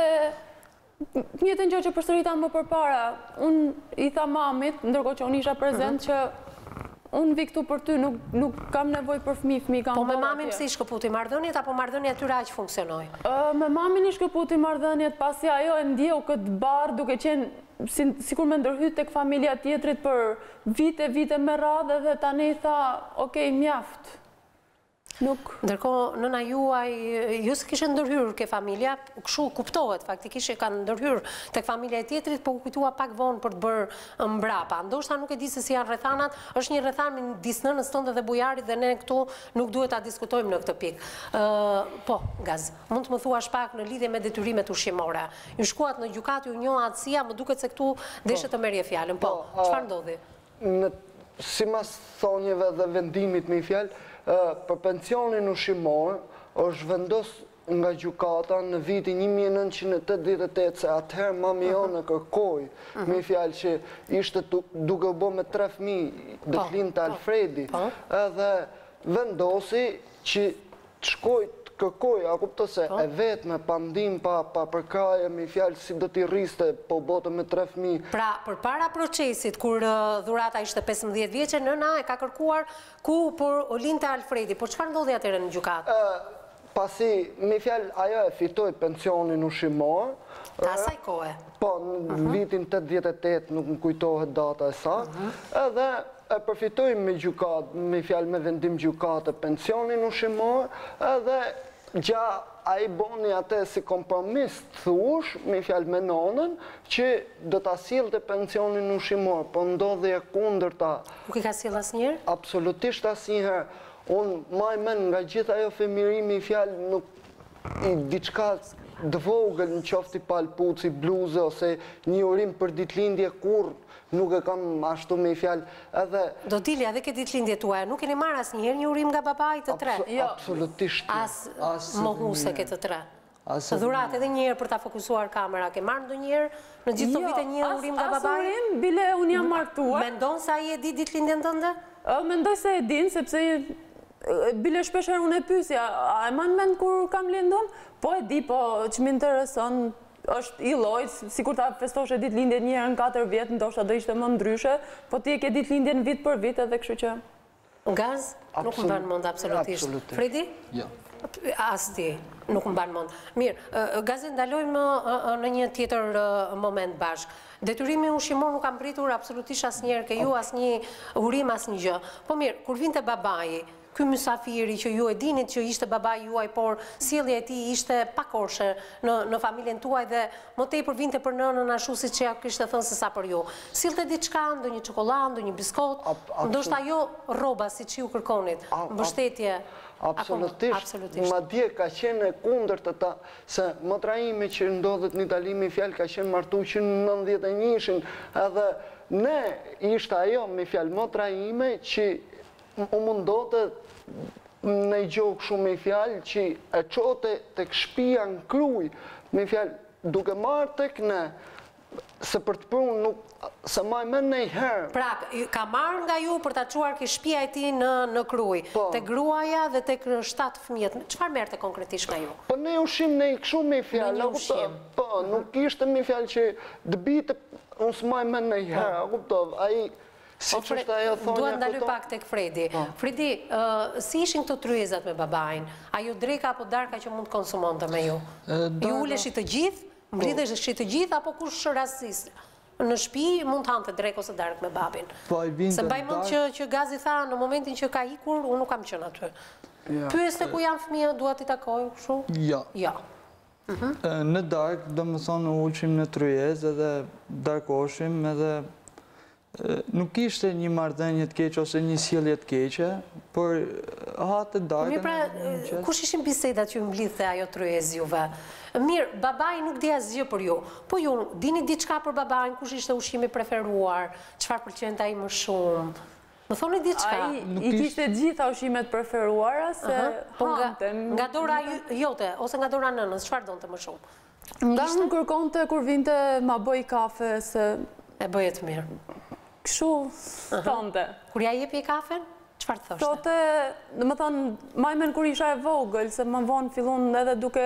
Njëtën gjë që përsërita më përpara, unë i tha mamit, ndërkohë që unë isha prezent që unë vi këtu për ty, nuk kam nevoj për fëmijë kam bërë. Po me mamin si shkëputi marrëdhëniet, apo marrëdhënia tyre aq funksionoi? Me mamin i shkëputi marrëdhëniet, pasi ajo e ndjeu këtë barë duke qenë sikur me ndërhyt tek familja tjetrit për vite me radhë dhe tani tha, okej, mjaft. Ndërkohë, nëna juaj, ju se kishe ndërhyrë ke familja, kështu kuptohet, faktikisht kanë ndërhyrë tek familja e tjetrit, po u kujtua pak vonë për të bërë mbrapa. Ndoshta nuk e di se si janë rrethanat, është një rrethan me disë nënës tënde dhe bujarit dhe ne këtu nuk duhet ta diskutojmë në këtë pikë. Po, Gaz, mund të më thuash pak në lidhje me detyrimet ushqimore. Ju shkuat në gjykat, ju njoh atësia, më duket se këtu deshet të merrje fjalën. Po, çfarë ndodhi? Sipas thonjeve dhe vendimit me fjalë, për pensionin ushqimor është vendos nga gjykata në vitin 1988, se atëherë mami jonë kërkoi me fjalë që ishte duke u bë me 3 fëmijë, do të lindte Alfredi, edhe vendosi që të shkoj kërkoj, a kupto se e vetë me pandim pa përkraje me fjalë si do t'i rriste po botë me 3 fëmijë. Pra, për para procesit, kur dhurata ishte 15 vjeçe, nëna e ka kërkuar ku por o lindte Alfredi, por çfarë ndodhi atëherë në gjykat? pasi, me fjalë, ajo e fitoj pensionin ushqimor. Ta asaj kohë? Po, në vitin 88, nuk më kujtohet data e sa, edhe e përfitoj me gjukat, me fjalë me vendim gjukatë pensionin ushqimor, edhe gja a i boni atë si kompromis të thush, me fjalë me nonën, që do të asil të pensionin ushqimor, po ndodhe e kundër ta. Nuk i ka asil asnjëherë? Absolutisht asnjëherë. Unë maj men nga gjitha ajo femirimi fjalë nuk i diçka dëvogël në qofti palpuci, bluze, ose një urim për ditlindje kur nuk e kam ashtu me fjalë edhe... Do tili, edhe ke ditlindje tuaja, nuk keni marrë asë njëherë një urim nga babaj të tre? Absolutisht. As mohuse ke të tre? Dhurat edhe njëherë për ta fokusuar kamera, ke marrë ndo njëherë në gjithë të vite një urim nga babaj? As urim, bile unë jam martuar. Mendon se ai e di ditlindjen tënde? Mendoj se e din, sepse bile shpesher unë e pysja, a e man mend kur kam lindon? Po e di, po që më intereson, është i lojtë, si kur ta festoshe ditlindje njërë në 4 vjetë, ndoshta do ishte më ndryshe, po ti e ke ditlindje në vit për vit edhe kështu që... Gaz? Nuk më banë mund absolutisht. Fredi? Ja. As ti, nuk më banë mund. Mirë, Gazë, ndalojmë në një tjetër moment bashkë. Detyrimi ushqimor nuk kam pritur absolutisht asnjëherë ke ju, asnjë urim, asnjë gjë. Po mirë, kur vinte babai, ky mysafiri që ju e dinit që ishte babai juaj, por sjellja e tij ishte pakorshe në familjen tuaj dhe më tepër vinte për nënën ashtu siç ja kishte thënë se sa për ju. Sillte diçka, ndonjë çokoladë, ndonjë biskot, ndoshta ajo rroba siç ju kërkonit, mbështetje. Absolutisht. Ma dje ka qenë e kundërt të ta, se motra ime që ndodhet në Itali me fjalë ka qenë martu që në 91-shin, edhe ne ishte ajo me fjalë motra ime që u mundote në i gjokë shumë me fjalë që e qote të këshpia në kruj, me fjalë duke marrë të këne, se për të prunë nuk, se maj me në i herë. Pra, ka marrë nga ju për të quar kë shtëpia e ti në kruj, të gruaja dhe të 7 fëmijët. Qëfar merte konkretisht nga ju? Po ne ushim ne i këshu me fjallë. Po, nuk ishte me fjallë që dëbitë unë s'maj me në i herë. Duan ndalu pak tek Fredi. Fredi, si ishin këto tryezat me babajnë? A ju dreka apo darka që mund të konsumonte me ju? Ju uleshit të gjithë? Mbridheshit të gjithë apo kush rasist? Në shtëpi mund të hante drek ose dark me babin. Se mbaj mund që Gazi tha në momentin që ka ikur, unë nuk kam qenë aty. Pyeste ku janë fëmijë, dua t'i takoj, kështu? Ja. Në dark, do më thonë, ullqim në tryez edhe darkoshim edhe nuk ishte një marrëdhënie të keqe ose një sjellje të keqe, por hatë darkën... Mirë, pra, kush ishin bisedat që mblidhte ajo tryez juve? Mirë, babai nuk di asgjë për ju, po ju dini diçka për babain, kush ishte ushqimi preferuar, çfarë pëlqente ai më shumë? Më thoni diçka? I kishte gjitha ushqimet preferuara se hante. Nga dora jote ose nga dora nënës, çfarë donte më shumë? Nga unë kërkonte kur vinte ma bëj kafe se... E bëjet mirë. Kështu thonte. Kur ja jepi kafen, çfarë thoshte? Thote, dhe më thonë, majmen kur isha e vogël, se më vonë fillon edhe duke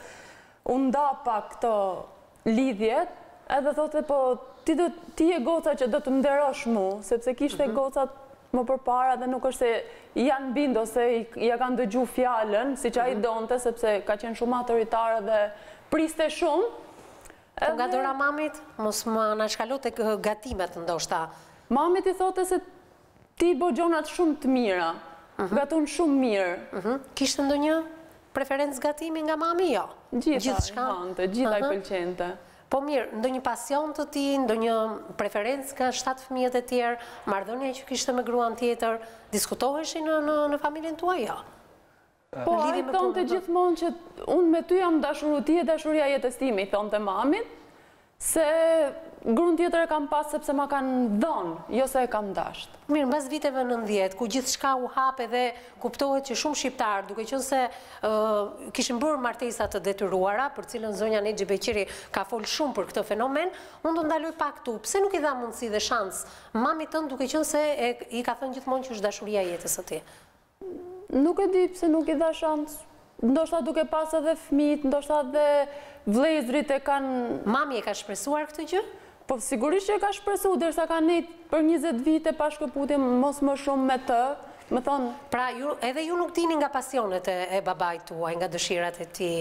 unë nda pak këto lidhjet, edhe thote, po, ti e goca që do të nderosh mu, sepse kishte gocat më përpara dhe nuk është se janë bindo se ja kanë dëgju fjallën, si që a i donte, sepse ka qenë shumë autoritarë dhe priste shumë. Po nga dora mamit, mos më nashkalo të gatimet ndoshta. Mamit i thote se ti bo gjonat shumë të mira, gatun shumë mirë. Kishte ndonjë preferencë gatimi nga mami? Jo. Gjitha i pëlqente. Po mirë, ndonjë pasion të ti, ndonjë preferencë nga 7 fëmijët e tjerë, marrëdhënia që kishte me gruan tjetër, diskutoheshin në familjen tuaj? Jo. Po, a i thonë të gjithmonë që unë me ty jam dashuru, ti e dashuria jetës time, i thonë të mamit, se gruan tjetër e kam pas sepse ma kanë dhonë, jo se e kam dasht. Mirë, mbas viteve 90, ku gjithë shka u hape dhe kuptohet që shumë shqiptarë, duke qënë se kishin bërë martesat të detyruara, për cilën zonja Nexhi Beqiri ka folë shumë për këtë fenomen, unë do ndaloj pak tu, pse nuk i dha mundësi dhe shansë mamit tënë duke qënë se i ka thënë gjithmonë që është dashuria jetës së ti? Nuk e di pse nuk i dha shansë. Ndoshta duke pas edhe fëmijët, ndoshta edhe vlezrit e kanë... Mami e ka shpresuar këtë gjë? Po sigurisht që e ka shpresu, derisa ka nejtë për 20 vite pa shkëputje mos më shumë me të. Më thonë... Pra, edhe ju nuk dini nga pasionet e babait tuaj, nga dëshirat e ti?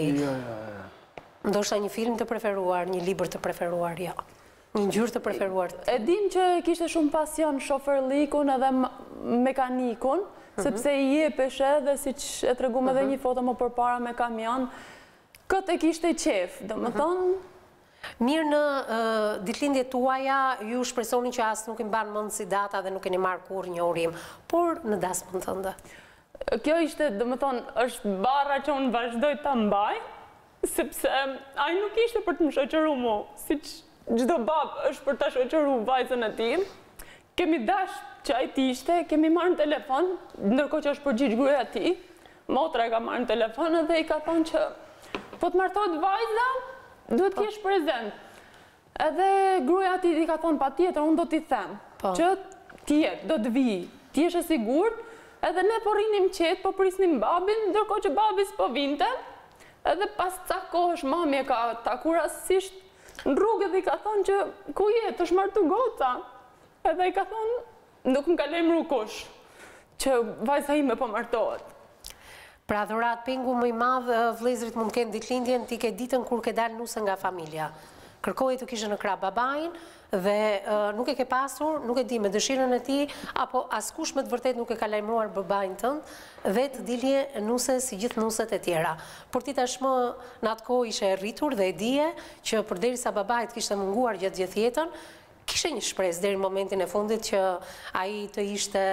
Ndoshta një film të preferuar, një libër të preferuar, ja. Një ngjyrë të preferuar. E dim që kishte shumë pasion shoferlikun edhe mekanikun, sepse i jepeshe dhe si që e treguam edhe një foto më përpara me kamion, këtë e kishte qef, dhe më thonë... Mirë, në ditëlindjet tuaja, ju shpresoni që asë nuk i mbanë mend si data dhe nuk keni marrë kur një urim, por në dasmën tënde. Kjo ishte, dhe më thonë, është barra që unë vazhdoj të mbaj, sepse ai nuk ishte për të më shoqëru mu, si që gjdo babë është për të shoqëru vajzën e tim. Kemi dash që ai t'ishte, kemi marrë në telefon, ndërko që është përgjigj gruaja ti, motra e ka marrë në telefon dhe i ka thonë që po të martohet vajza, duhet t'jesh prezent. Edhe gruaja ti i ka thonë pa tjetër, unë do t'i them, që t'jetë, do t'vi, t'jesh e sigurt, edhe ne po rrinim qetë, po prisnim babin, ndërko që babi s'po vinte, edhe pas ca kohësh mami e ka takur asisht në rrugë dhe i ka thonë që ku jetë, është martu goca. Edhe i ka thonë, nuk më ka lejmë rukush, që vajza ime po martohet. Pra dhurat pengu më i madhë, vlezrit mund kënë ditëlindjen, ti ke ditën kur ke dalë nuse nga familja. Kërkoj të kishe në krah babain dhe nuk e ke pasur, nuk e di me dëshirën e ti, apo askush me të vërtet nuk e ka lajmëruar babain tënd dhe të dilje nuse si gjithë nuset e tjera. Por ti tashmë në atë kohë ishe rritur dhe e dije që përderisa babait kishte munguar gjatë gjithë jetën, kishe një shpresë deri në momentin e fundit që ai të ishte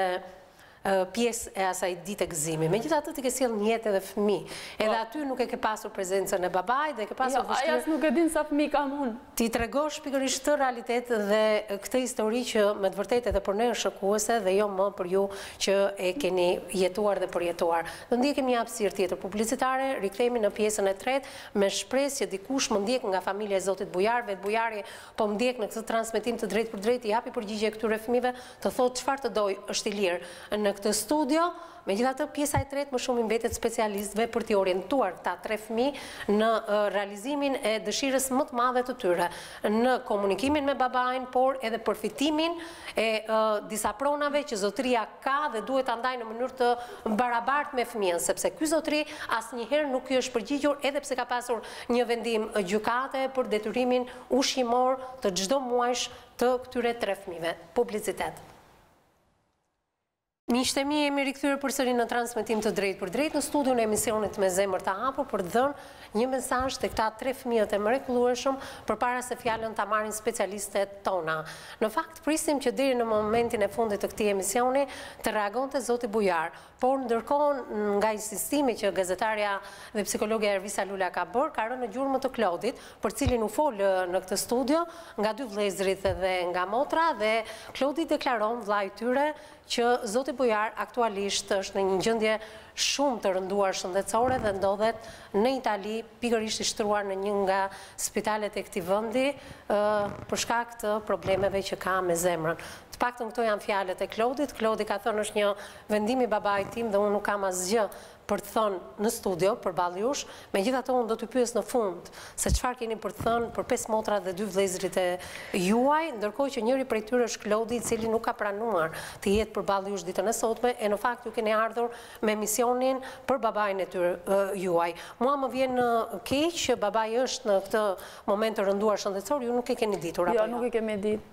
pjesë e asaj dite gëzimi. Megjithatë ti ke sjellë një jetë edhe fëmijë. Edhe aty nuk e ke pasur prezencën e babait dhe ke pasur vështirësi. Jo, as nuk e din sa fëmijë kam unë. Ti tregosh pikërisht këtë realitet dhe këtë histori që me të vërtetë edhe për ne është shokuese dhe jo më për ju që e keni jetuar dhe përjetuar. Do ndjekim një hapësirë tjetër publicitare, rikthehemi në pjesën e tretë me shpresë që dikush më ndjek nga familja e Zotit Bujar, vetë Bujari po më ndjek në këtë transmetim të drejtë për drejtë, i japi përgjigje këtyre fëmijëve, të thotë çfarë të doj është i lirë në këtë studio. Megjithatë, pjesa e tretë më shumë i mbetet specialistëve për t'i orientuar këta 3 fëmijë në realizimin e dëshirës më të madhe të tyre, në komunikimin me babain, por edhe përfitimin e disa pronave që zotëria ka dhe duhet ta ndajë në mënyrë të barabartë me fëmijën, sepse ky zotëri asnjëherë nuk i është përgjigjur edhe pse ka pasur një vendim gjykate për detyrimin ushqimor të çdo muajsh të këtyre 3 fëmijëve. Publicitet. Miqtë e mi, jemi rikthyer përsëri në transmetim të drejtë për drejtë në studion e emisionit Me Zemër të Hapur për të dhënë një mesazh tek këta 3 fëmijët e mrekullueshëm përpara se fjalën ta marrin specialistët tona. Në fakt prisim që deri në momentin e fundit të këtij emisioni të reagonte Zoti Bujar, por ndërkohë nga insistimi që gazetarja dhe psikologja Ervisa Lula ka bërë, ka rënë në gjurmë të Klodit, për cilin u fol në këtë studio nga 2 vëllezërit dhe nga motra, dhe Klodi deklaron vllai i tyre që Zoti Bujar aktualisht është në një gjendje shumë të rënduar shëndetësore dhe ndodhet në Itali, pikërisht i shtruar në një nga spitalet e këtij vendi për shkak të problemeve që ka me zemrën. Të paktën këto janë fjalët e Klodit. Klodi ka thënë është një vendim i babait tim dhe unë nuk kam asgjë për të thënë në studio përballë jush. Megjithatë unë do t'ju pyes në fund se çfarë keni për të thënë për 5 motrat dhe 2 vëllezërit e juaj, ndërkohë që njëri prej tyre është Klodi, i cili nuk ka pranuar të jetë përballë jush ditën e sotme, e në fakt ju keni ardhur me misionin për babain e tyre juaj. Mua më vjen keq që babai është në këtë moment të rënduar shëndetësor, ju nuk e keni ditur apo jo? Jo, nuk e kemi ditë.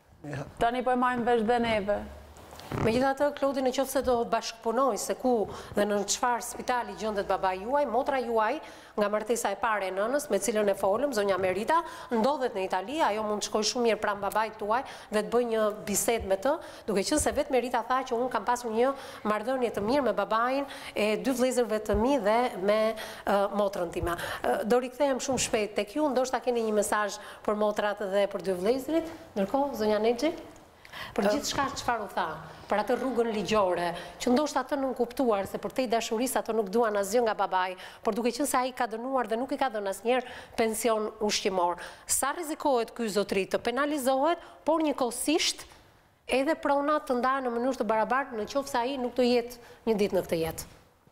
Tani po e marrim vesh dhe neve. Megjithatë, Klodi në qoftë se do bashkëpunoj se ku dhe në çfarë spitali gjendet babai juaj, motra juaj nga martesa e parë e nënës me cilën e folëm, zonja Merita, ndodhet në Itali, ajo mund të shkojë shumë mirë pranë babait tuaj dhe të bëjë një bisedë me të, duke qenë se vetë Merita tha që unë kam pasur një marrëdhënie të mirë me babain e 2 vëllezërve të mi dhe me motrën time. Do rikthehem shumë shpejt tek ju, ndoshta keni një mesazh për motrat dhe për 2 vëllezërit. Ndërkohë, zonja Nexhi, për gjithë shka çfarë u tha, për atë rrugën ligjore, që ndoshta atë nuk kuptuar se për te i dashurisë ato nuk duan asgjë nga babai, por duke qenë se ai ka dënuar dhe nuk i ka dhënë asnjëherë pension ushqimor. Sa rrezikohet ky zotëri të penalizohet, por njëkohësisht edhe pronat të ndahen në mënyrë të barabartë nëse ai nuk do jetë një ditë në këtë jetë.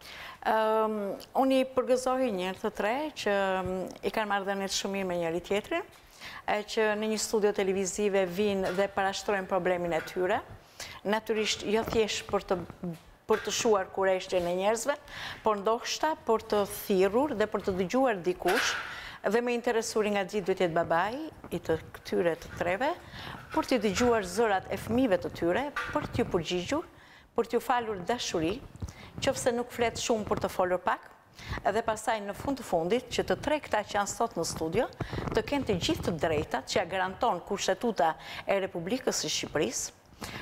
Unë i përgëzohi njërë të 3 që i kanë marrëdhënie shumë mirë me njëri tjetrin, që në një studio televizive vinë dhe parashtrojnë problemin e tyre, natyrisht jo thjesht për të për të shuar kureshtjen e njerëzve, por ndoshta për të thirrur dhe për të dëgjuar dikush, dhe me interesuri nga gjithë duhet jetë babai i të këtyre të treve, për të dëgjuar zërat e fëmijëve të tyre, për t'ju përgjigjur, për t'ju falur dashuri, qofse nuk flet shumë për të folur pak, edhe pasaj në fund të fundit që të tre këta që janë sot në studio, të kenë të gjithë të drejtat që ja garanton Kushtetuta e Republikës së Shqipërisë,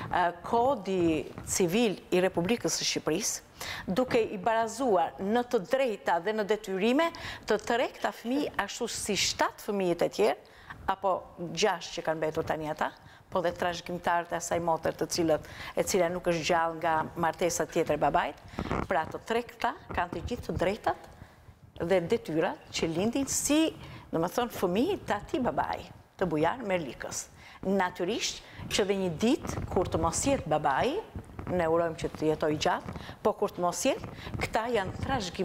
Kodi civil i Republikës së Shqipërisë, duke i barazuar në të drejta dhe në detyrime të tre këta fëmijë ashtu si 7 fëmijët e tjerë, apo 6 që kanë mbetur tani ata, po dhe trashëgimtarët e asaj motër e cila nuk është gjallë nga martesa tjetër babait, pra të tre këta kanë të gjithë të drejtat dhe detyrat që lindin si, domethënë, fëmijë të atij babai, të Bujar Merlikës. Natyrisht që dhe një ditë kur të mos jetë babai, ne urojmë që të jetoj gjatë, po kur të mos jetë, këta janë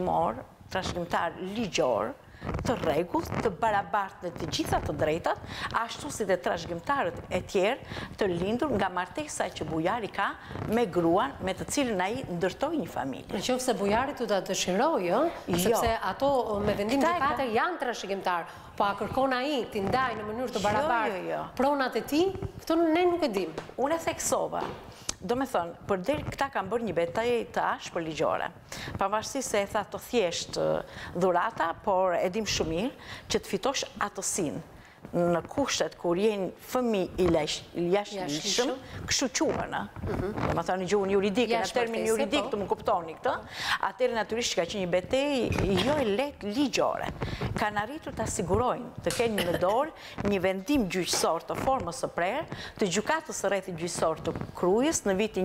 trashëgimtar ligjor, të rregullt, të barabartë në të gjitha të drejtat, ashtu si dhe trashëgimtarët e tjerë të lindur nga martesa që bujari ka me gruan me të cilën ai ndërtoi një familje. Në qoftë se bujari do ta dëshirojë, sepse ato me vendim gjykate janë trashëgimtar, po a kërkon ai t'i ndajë në mënyrë të barabartë pronat e tij, këtë ne nuk e dim. Unë e theksova. Do me thonë, përderi këta kanë bërë një betejë të ashpër ligjore. Pavarësisht se e tha të thjesht dhurata, por e dim shumë mirë që të fitosh atësinë në kushtet kur jenë fëmijë i jashtëligjshëm, kështu quhen, do me thonë në gjuhën juridike, në termin juridik të më kuptoni këtë, atëherë natyrisht ka qenë një betejë jo e lehtë ligjore. Kanë arritur të asigurojnë të kenë në dorë një vendim gjyqësor të formës së prerë të gjykatës së rrethit gjyqësor të Krujës në vitin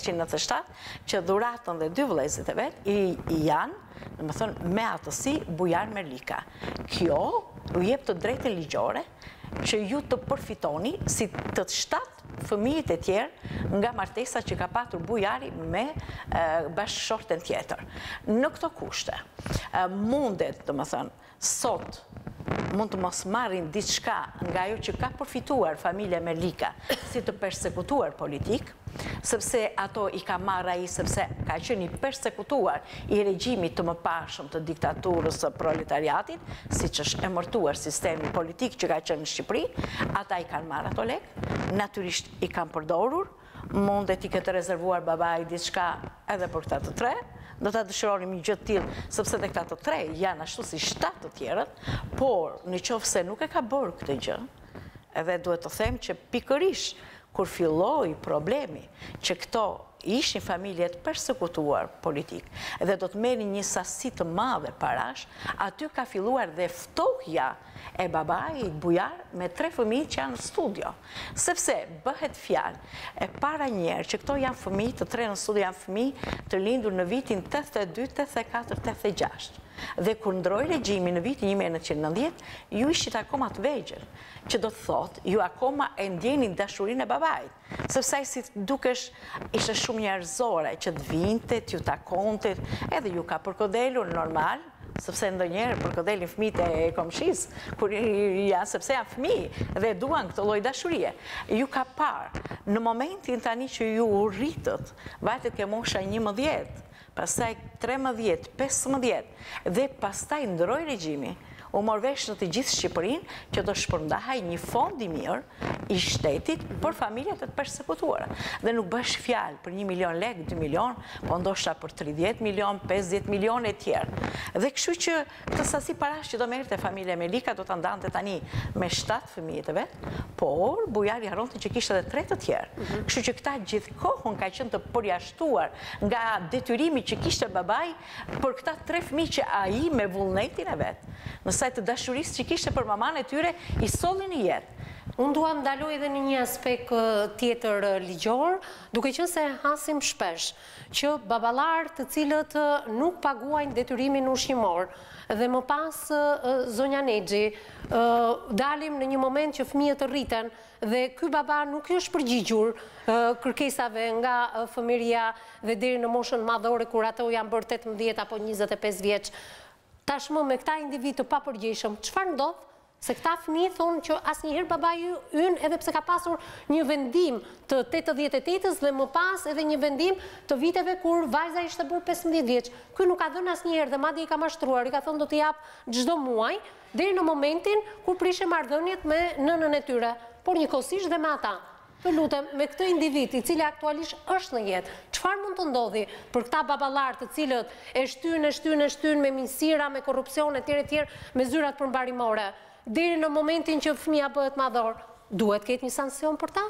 1997, që dhuratën dhe 2 vëllezërit e vet i janë, do me thonë, me atësi Bujar Merlika. Kjo u jep të drejtën ligjore që ju të përfitoni si të 7 fëmijët e tjerë nga martesa që ka patur Bujari me bashkëshorten tjetër. Në këto kushte, mundet, do me thënë, sot mund të mos marrin diçka nga ajo që ka përfituar familja Merlika si të persekutuar politik, sepse ato i ka marrë ai sepse ka qenë i persekutuar i regjimit të mëparshëm të diktaturës së proletariatit, siç është emërtuar sistemi politik që ka qenë në Shqipëri, ata i kanë marrë ato lek, natyrisht i kanë përdorur, mundet i këtë rezervuar babai diçka edhe për këta të tre, do ta dëshironim një gjë të tillë, sepse dhe këta të tre janë ashtu si 7 të tjerët, por në qoftë se nuk e ka bërë këtë gjë, edhe duhet të them që pikërisht kur filloi problemi që këto ishin familje të persekutuar politik dhe do të merrin një sasi të madhe parash, aty ka filluar dhe ftohja e babait Bujar me 3 fëmijë që janë në studio. Sepse bëhet fjalë e para njerë që këto janë fëmijë, të 3 në studio janë fëmijë të lindur në vitin 82, 84, 86. Dhe kur ndroi regjimi në vitin 1990, ju ishit akoma të vegjël, që do të thotë, ju akoma e ndjenin dashurinë e babait. Sepse ai si dukesh ishte shumë njerëzore që të vinte, t'ju takonte, edhe ju ka përkodelur normal, sepse ndonjëherë përkodelin fëmijët e komshisë, kur janë sepse janë fëmijë dhe duan këtë lloj dashurie. Ju ka parë në momentin tani që ju u rritët, vajtet ke mosha 11, pastaj 13, 15 dhe pastaj ndroi regjimi. U mor vesh në të gjithë Shqipërinë që do shpërndahej një fond i mirë i shtetit për familjet e të persekutuara. Dhe nuk bësh fjalë për 1 milion lek, 2 milion, po ndoshta për 30 milion, 50 milion e tjerë. Dhe kështu që këtë sasi parash që do merrte familja Merlika do ta ndante tani me 7 fëmijët e vet, por Bujari harronte që kishte edhe 3 të tjerë. Kështu që këta gjithkohon ka qenë të përjashtuar nga detyrimi që kishte babai për këta 3 fëmijë që ai me vullnetin e vet, nësaj të dashurisë që kishte për maman e tyre, i solli në jetë. Unë dua ndaloj edhe në një aspekt tjetër ligjor, duke qenë se hasim shpesh që baballar të cilët nuk paguajnë detyrimin ushqimor dhe më pas zonja Nexhi dalim në një moment që fëmijët rriten dhe ky baba nuk është përgjigjur kërkesave nga fëmijëria dhe deri në moshën madhore kur ato janë bërë 18 apo 25 vjeç. Tashmë me këta individ të papërgjegjshëm, çfarë ndodh? Se këta fëmijë thonë që asnjëherë babai ynë edhe pse ka pasur një vendim të 88-s dhe më pas edhe një vendim të viteve kur vajza ishte bërë 15 vjeç. Ky nuk ka dhënë asnjëherë dhe madje i ka mashtruar, i ka thënë do t'i jap çdo muaj deri në momentin kur prishte marrëdhëniet me nënën e tyre, por njëkohësisht dhe me ata. Të lutem, me këtë individ i cili aktualisht është në jetë, çfarë mund të ndodhi për këta baballar të cilët e shtyn me minsira, me korrupsion etj, me zyrat përmbarimore, deri në momentin që fëmia bëhet madhor, duhet ketë një sankcion për ta?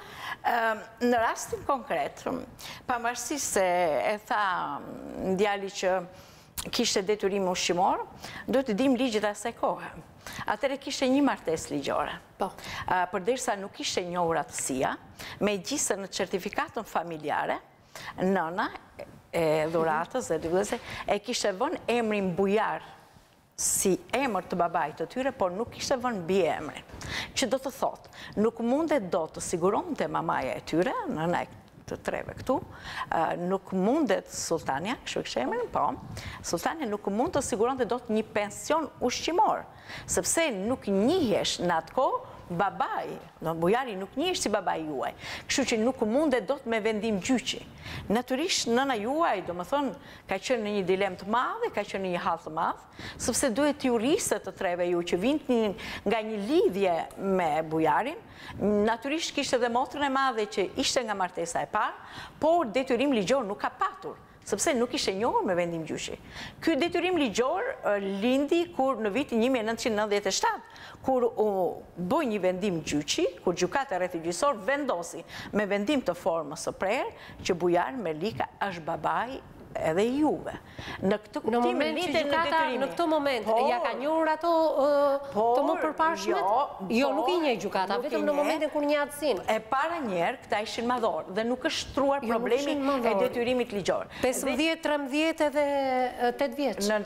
Në rastin konkret, pavarësisht se e tha djali që kishte detyrim ushqimor, duhet të dim ligjet e asaj kohe. Atëre kishte një martesë ligjore. Përderisa nuk ishte njohur atësia, megjithëse në certifikatën familjare, nëna e dhuratës e kishte vënë emrin Bujar si emër të babait të tyre, por nuk kishte vënë mbi emrin. Që do të thotë, nuk mundet do të siguronte mamaja e tyre, nëna të treve këtu, nuk mundet Sultania, kështu këshemrin, po, Sultania nuk mund të siguronte do të një pension ushqimor, sepse nuk njihesh në atë kohë babai, bujari nuk njihesh si babai juaj, kështu që nuk mundet do të me vendim gjyqi. Natyrisht nëna juaj, do më thonë, ka qenë në një dilem të madhe, ka qenë në një hall të madhe, sepse duhet t'ju rrisë të treve ju që vinin nga një lidhje me bujarin. Natyrisht kishte dhe motrën e madhe që ishte nga martesa e parë, por detyrim ligjor nuk ka patur, sepse nuk ishte njohur me vendim gjyqi. Ky detyrim ligjor lindi kur në vitin 1997, kur u bë një vendim gjyqi, kur gjykata rrethgjyqësor vendosi me vendim të formës së prerë që bujar Melika është babai edhe juve. Në këtë kuptim litet në detyrimin. Në këtë moment, ja ka njohur ato të më përpashmet? Jo, nuk i njeh gjykata, vetëm në momentin kur njeh atësinë. E para njerë, këta ishin madhor dhe nuk është shtruar problemi e detyrimit ligjor. 15, 13 edhe 8 vjeç. Në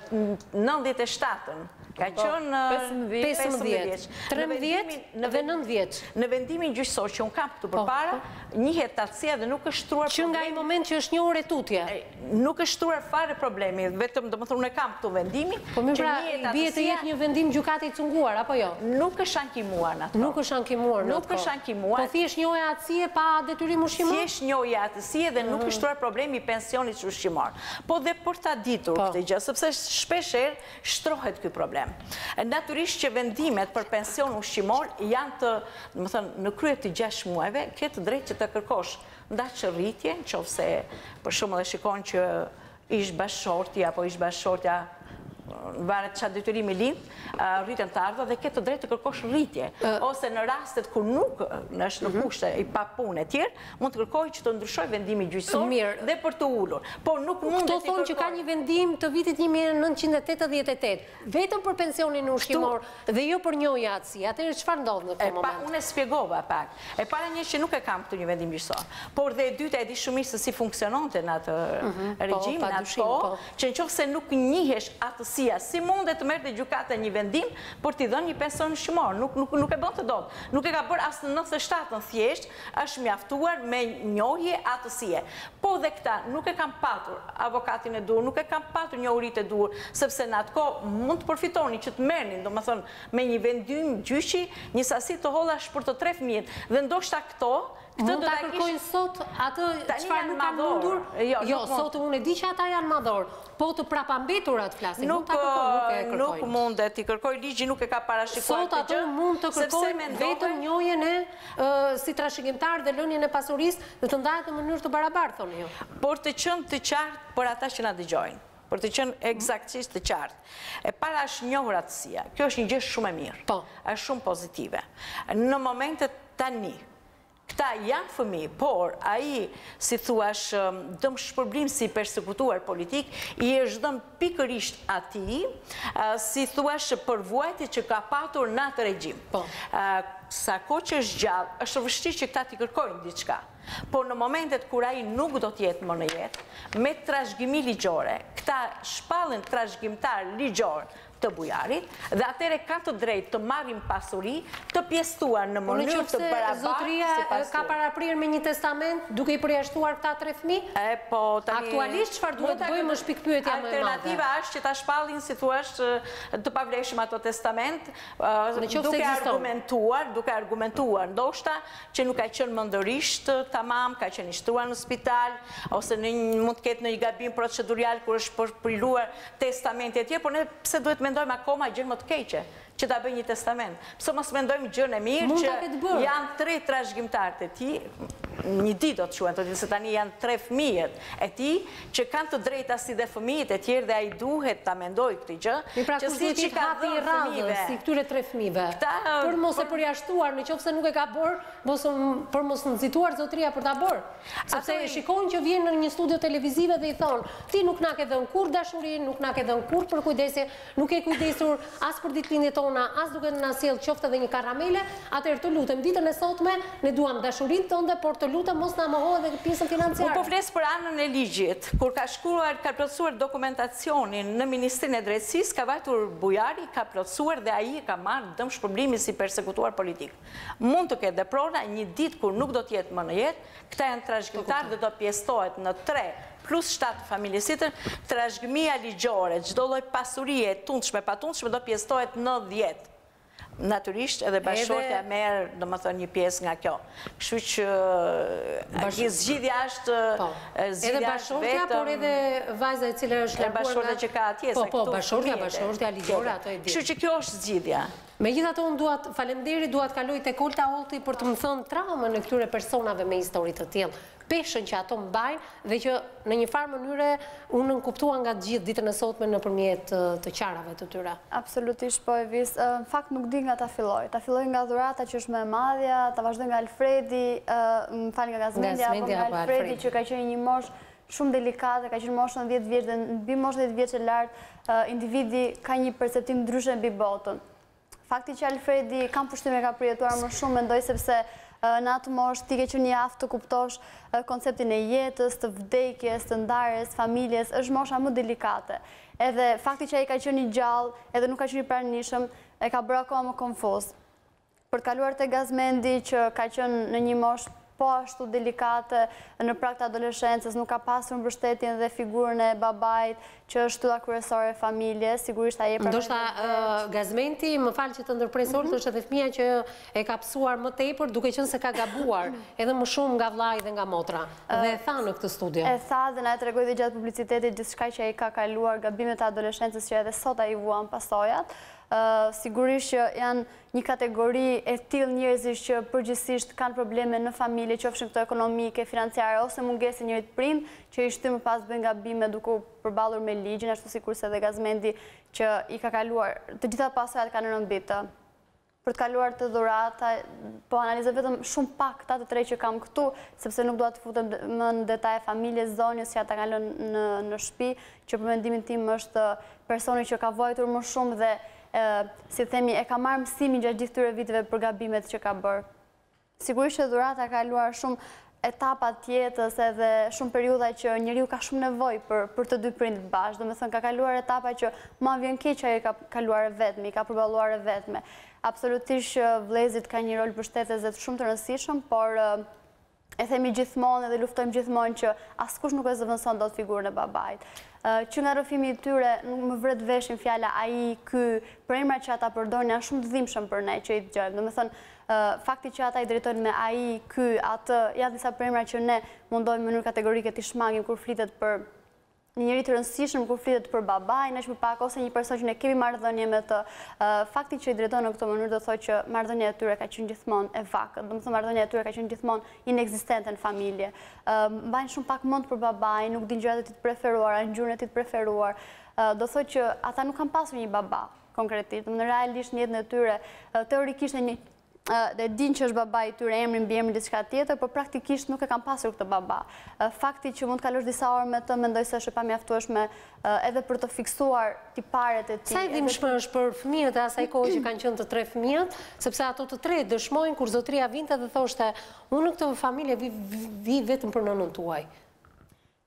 97-ën. Ka qënë 15, 13 dhe 9 vjeç. Në vendimin gjyqësor që unë kam këtu përpara, njihet atësia dhe nuk është shtruar problemi. Që nga i moment që është njohur e tutje. Nuk është shtruar fare problemi, vetëm do më thënë e kam këtu vendimin. Po më pra, bie të jetë një vendim gjykate i cunguar, apo jo? Nuk është ankimuar në ato. Nuk është ankimuar në ato. Nuk është ankimuar. Po thjesht njohje atësie pa detyrim ushqimor? Thjesht njohje atësie dhe nuk është shtruar problemi i pensionit ushqimor. Po dhe për ta ditur këtë gjë, sepse shpeshherë shtrohet ky problem. Natyrisht që vendimet për pension ushqimor janë të, më thënë, në krye të 6 muajve, ke të drejtë që të kërkosh ndaqë rritje, nëse për shumë dhe shikon që ish bashkëshorti apo ish bashkëshortja varet çfarë detyrimi lind, rritjen të ardha dhe ke të drejtë të kërkosh rritje. Ose në rastet ku nuk është në kushte i pa punë e tjerë, mund të kërkojë që të ndryshojë vendimi gjyqësor dhe për të ulur. Por nuk mund të thonë thonë që ka një vendim të vitit 1988, vetëm për pensionin ushqimor dhe jo për njohje atësie. Atëherë çfarë ndodh në këtë moment? Unë e shpjegova pak. E para një që nuk e kam këtu një vendim gjyqësor, por dhe e dyta e di shumë mirë se si funksiononte në atë regjim, në atë kohë, që nëse nuk njihesh atësia, si mundet të merrte gjykata një vendim për t'i dhënë një pension ushqimor? Nuk e bën të dot. Nuk e ka bërë as në 97-ën, thjesht është mjaftuar me njohje atësie. Po dhe këta nuk e kanë patur avokatin e duhur, nuk e kanë patur njohuritë e duhur, sepse në atë kohë mund të përfitoni që të merrnin, domethënë, me një vendim gjyqi, një sasi të hollash për të 3 fëmijët. Dhe ndoshta këto mund ta kërkojnë sot atë çfarë nuk kanë mundur. Jo, sot unë e di që ata janë madhor, po të prapambeturat flasin. Mund ta kërkojnë, nuk mundet i kërkoj, ligji nuk e ka parashikuar këtë gjë. Sot ato mund të kërkojnë vetëm njohjen e si trashëgimtar dhe lënien e pasurisë dhe të ndahet në mënyrë të barabartë, thoni ju. Por të qenë të qartë për ata që na dëgjojnë, për të qenë eksaktësisht të qartë. E para është njohur atësia. Kjo është një gjë shumë e mirë. Është shumë pozitive. Në momentet tani këta janë fëmijë, por ai, si thuash, dëm shpërblim si persekutuar politik, i është dhënë pikërisht atij, si thuash, për vuajtje që ka patur në atë regjim. Sa kohë që është gjallë, është vështirë që këta t'i kërkojnë diçka. Por në momentet kur ai nuk do t'jetë më në jetë, me trashëgimi ligjore, këta shpallin trashëgimtar ligjor të bujarit, dhe atëre kanë të drejt të marrin pasuri, të pjesëtuar në mënyrë të barabartë. Zotëria ka paraprirë me një testament duke i përjashtuar këta 3 fëmijë? Aktualisht çfarë duhet të bëjmë është pikpyetja më e madhe. Alternativa është që ta shpallin, si thua, të pavlefshëm ato testament, duke argumentuar, ndoshta që nuk ka qenë mëndërisht tamam, ka qenë i shtruar në spital, ose mund të ketë në një gabim procedurial kur është përpriluar testamenti e tjerë, por ne pse duhet mendojmë akoma gjë më të keqe që ta bëj një testament. Pse mos mendojmë gjën e mirë që janë 3 trashëgimtarët e tij, një ditë do të quhen, do të thotë se tani janë 3 fëmijët e tij që kanë të drejta si dhe fëmijët e tjerë dhe ai duhet ta mendojë këtë gjë, që si ka dhënë fëmijëve, si këtyre 3 fëmijëve. Për mos e përjashtuar, nëse nuk e ka bërë, për mos nxituar zotëria për ta bërë. Sepse e shikojnë që vjen në një studio televizive dhe i thonë, ti nuk na ke dhënë kurrë dashurinë, nuk na ke dhënë kurrë për kujdesje, nuk e kujdesur as për ditëlindjet tona, as duke na sjell qoftë edhe një karamele, atëherë të lutem ditën e sotme ne duam dashurinë tonë, por të lutem mos na moho edhe pjesën financiare. Po fles për anën e ligjit, kur ka shkruar, ka plotësuar dokumentacionin në Ministrinë e Drejtësisë, ka vajtur bujari, ka plotësuar dhe ai ka marrë dëm shpërblimi si persekutuar politik. Mund të ketë dhe prona një ditë kur nuk do të jetë më në jetë, këta janë trashëgimtarë dhe do të pjesëtohet në 3 plus 7 familjes tjetër, trashëgimia ligjore, çdo lloj pasurie tundshme pa tundshme do pjesëtohet në 10. Natyrisht edhe bashkëshortja merr, domethënë, një pjesë nga kjo. Kështu që zgjidhja është edhe bashkëshortja, por edhe vajza e cila është larguar nga bashkëshortja që ka atje sa këtu. Bashkëshortja ligjore, ato e di. Kështu që kjo është zgjidhja. Megjithatë, unë duat faleminderit, duat kaloj tek Olta Olti për të më thënë traumën e këtyre personave me histori të tillë, peshën që ato mbajnë dhe që në një farë mënyre unë nënkuptua nga gjithë ditën e sotme nëpërmjet të qarave të tyre. Absolutisht po, Evis. Në fakt nuk di nga ta filloj. Ta filloj nga dhurata që është më e madhja, ta vazhdoj nga Alfredi, më fal nga Gazmendja, apo nga Alfredi që ka qenë një moshë shumë delikate, ka qenë moshën 10 vjeç dhe mbi moshën 10 vjeç e lartë, individi ka një perceptim ndryshe mbi botën. Fakti që Alfredi kam përshtypjen ka përjetuar më shumë, mendoj sepse në atë moshë ti ke qenë një aftë të kuptosh konceptin e jetës, të vdekjes, të ndarjes, familjes, është mosha më delikate. Edhe fakti që ai ka qenë i gjallë, edhe nuk ka qenë i pranishëm, e ka bërë akoma më konfuz. Për të kaluar te Gazmendi që ka qenë në një moshë po ashtu delikate në prag të adoleshencës, nuk ka pasur mbështetjen dhe figurën e babait që është tylla kryesore e familjes, sigurisht ai e pranon. Ndoshta Gazmenti, më fal që të ndërpres Olta, është edhe fëmia që e ka psuar më tepër, duke qenë se ka gabuar edhe më shumë nga vllai dhe nga motra. Dhe e tha në këtë studio. E tha dhe na e tregoi dhe gjatë publicitetit gjithçka që ai ka kaluar, gabimet e adoleshencës që edhe sot ai vuan pasojat. Sigurisht që janë një kategori e tillë njerëzish që përgjithsisht kanë probleme në familje, qofshin këto ekonomike, financiare, ose mungesë njërit prind, që i shtymë pas bëjnë gabime duke u përballur me ligjin, ashtu sikurse edhe Gazmendi që i ka kaluar, të gjitha pasojat kanë rëmbitë. Për të kaluar të dhurata, po analizoj vetëm shumë pak këta të 3 që kam këtu, sepse nuk dua të futem më në detaje familjes, zonjës që ata kanë lënë në shtëpi, që për mendimin tim është personi që ka vojtur më shumë dhe si themi, e ka marrë mësimin gjatë gjithë këtyre viteve për gabimet që ka bërë. Sigurisht që dhurata ka kaluar shumë etapa të jetës edhe shumë periudha që njeriu ka shumë nevojë për të dy prindët bashkë. Domethënë ka kaluar etapa që ma vjen keq ai ka kaluar e vetmi, ka përballuar e vetme. Absolutisht vëllezrit ka një rol mbështetës dhe shumë të rëndësishëm, por e themi gjithmonë dhe luftojmë gjithmonë që askush nuk e zëvendëson dot figurën e babait. Që nga rrëfimi i tyre nuk më vret veshin fjala ai, ky, për emrat që ata përdorin janë shumë të dhimbshëm për ne që i dëgjojmë. Domethënë fakti që ata i drejtojnë me ai, ky, atë, janë disa emra që ne mundojmë në mënyrë kategorike të shmangim kur flitet për një njeri të rëndësishëm, kur flitet për babain, aq më pak ose një person që ne kemi marrëdhënie me të. Fakti që i drejtojnë në këtë mënyrë do thotë që marrëdhënia e tyre ka qenë gjithmonë e vakët. Domethënë marrëdhënia e tyre ka qenë gjithmonë inekzistente në familje. Mbajnë shumë pak mend për babain, nuk dinë gjërat e tij të preferuara, ngjyrën e tij të preferuar. Do thotë që ata nuk kanë pasur një baba konkretisht. Në realisht në jetën e tyre teorikisht dhe din që është baba i tyre, emrin mbi emrin diçka tjetër, por praktikisht nuk e kanë pasur këtë baba. Fakti që mund të kalosh disa orë me të, mendoj se është e pamjaftueshme edhe për të fiksuar tiparet e tij. Sa i dhimbshme është për fëmijët e asaj kohe që kanë qenë të 3 fëmijët, sepse ato të 3 dëshmojnë kur zotëria vinte dhe thoshte, unë në këtë familje vi vetëm për nënën tuaj.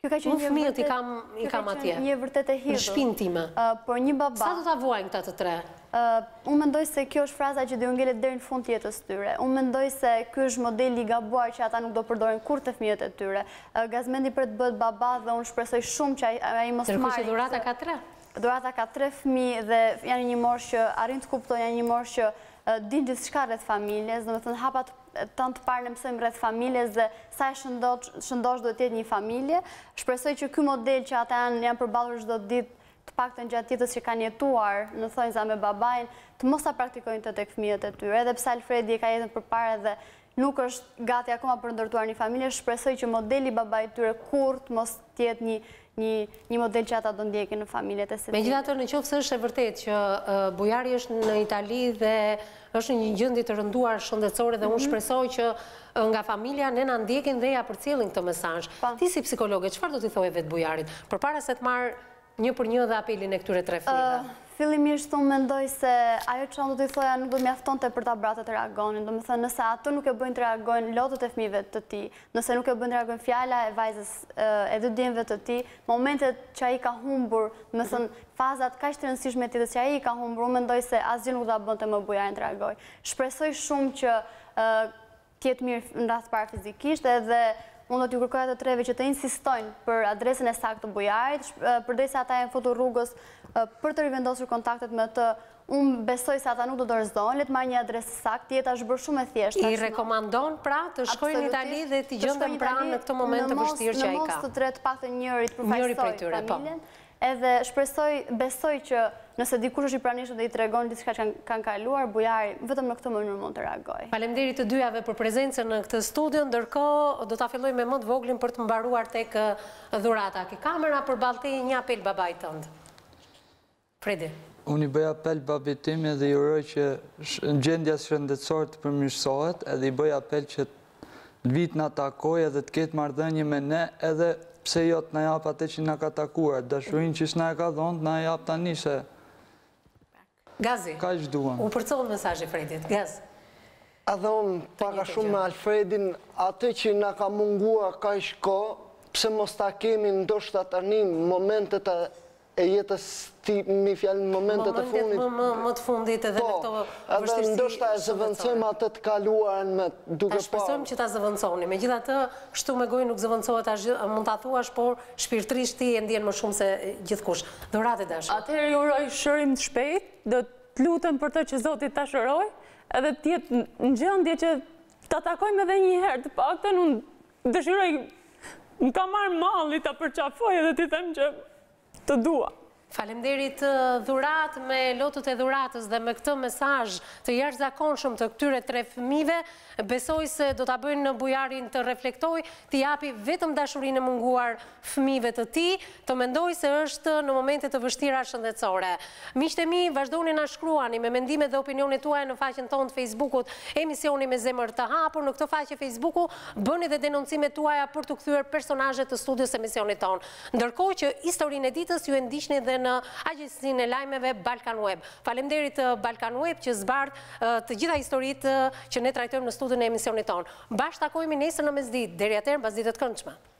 Unë fëmijët i kam atje. Një vërtet e hidhur. Në shpinë time. Por një baba... Sa do ta vuajnë këta të tre? Unë mendoj se kjo është fraza që do ngelet deri në fund të jetës tyre. Unë mendoj se ky është modeli i gabuar që ata nuk do përdorin kurrë te fëmijët e tyre. Gazmendi për të bëhet baba dhe unë shpresoj shumë që ai mos marrë. Ndërkohë që dhurata ka 3. Dhurata ka 3 fëmijë dhe janë një moshë që arrin të kuptojnë, janë një moshë që din gjithçka rreth familjes, domethënë hapat të parë në mësojmë rreth familjes dhe sa e shëndosh duhet të jetë një familje. Shpresoj që ky model që ata janë përballur çdo ditë të paktën gjatë jetës që kanë jetuar në thonjza me babain, të mos ta praktikojnë të tek fëmijët e tyre. Edhe pse Alfredi e ka jetën përpara dhe nuk është gati akoma për ndërtuar një familje, shpresoj që modeli babait tyre kurrë të mos të jetë një model që ata do ndjekin në familjet e së tij. Megjithatë, nëse është e vërtetë që bujari është në Itali dhe është në një gjendje të rënduar shëndetësore dhe unë shpresoj që nga familja ne na ndjekin dhe ja përcjellin këtë mesazh. Ti si psikologe, çfarë do t'i thojë vetë bujarit përpara se të marr një për një dhe apelin e këtyre 3 fëmijëve? Fillimisht unë mendoj se ajo që do t'i thoja nuk do mjaftonte për ta bratë të reagonin. Domethënë, nëse ato nuk e bëjnë të reagojnë lotët e fëmijëve të tij, nëse nuk e bëjnë të reagojnë fjala e vajzës e dy djemve të tij, momentet që ai ka humbur, domethënë fazat kaq të rëndësishme të jetës që ai ka humbur, unë mendoj se asgjë nuk do ta bënte më bujarin të reagojë. Shpresoj shumë që të jetë mirë në radhë parë fizikisht edhe unë do t'ju kërkoja të treve që të insistojnë për adresën e saktë të bujarit, përderisa ata janë futur rrugës për të rivendosur kontaktet me të, unë besoj se ata nuk do dorëzohen, le të marrë një adresë saktë, jeta është bërë shumë e thjeshtë. I rekomandon pra të shkojnë në Itali dhe t'i gjenden pranë në këtë moment të vështirë që ai ka. Në mos të tre të paktën njërit përfaqësoj familjen. Edhe besoj që nëse dikush është i pranishëm dhe i tregon diçka që kanë kaluar, bujari vetëm në këtë mënyrë mund të reagojë. Faleminderit të dyjave për prezencën në këtë studio, ndërkohë do ta filloj me më të voglin për të mbaruar tek dhurata. Ke kamera përballë teje një apel babait tënd. Fredi. Unë i bëj apel babait tim dhe i uroj që gjendja shëndetësore të përmirësohet, edhe i bëj apel që të vit na takojë edhe të ketë marrëdhënie me ne, edhe pse jo të na jap atë që na ka takuar, dashurinë që s'na e ka dhënë, na jap tani se Gazi. Kaq duam. U përcoll mesazhi Fredit. Gaz. Edhe unë paka shumë me Alfredin, atë që na ka munguar kaq kohë, pse mos ta kemi ndoshta tani momentet e jetës ti mi fjalë në momentet e fundit. Më të fundit edhe në këto vështirësi. Edhe ndoshta e zëvendësojmë atë të kaluarën me duke parë. Shpresojmë që ta zëvendësoni. Megjithatë, kështu me gojë nuk zëvendësohet, mund ta thuash, por shpirtërisht ti e ndjen më shumë se gjithkush. Dhuratë dashur. Atëherë ju uroj shërim të shpejt, do të lutem për të që Zoti ta shërojë, edhe të jetë në gjendje që ta takojmë edhe një herë të paktën. Unë dëshiroj, më ka marrë malli ta përqafoj edhe t'i them që të dua. Faleminderit dhurat me lotët e dhuratës dhe me këtë mesazh të jashtëzakonshëm të këtyre 3 fëmijëve, besoj se do ta bëjnë bujarin të reflektoj, t'i japi vetëm dashurinë e munguar fëmijëve të tij, të mendoj se është në momente të vështira shëndetësore. Miqtë e mi, vazhdoni na shkruani me mendimet dhe opinionet tuaja në faqen tonë të Facebookut, emisioni me zemër të hapur. Në këtë faqe Facebooku bëni edhe denoncimet tuaja për të kthyer personazhet të studios emisionit tonë. Ndërkohë që historinë e ditës ju e ndiqni dhe në agjencinë e lajmeve Balkan Web. Faleminderit Balkan Web që zbardh të gjitha historitë që ne trajtojmë në studion e emisionit tonë. Bashkë takohemi nesër në mesditë. Deri atëherë, mbasditë të këndshme.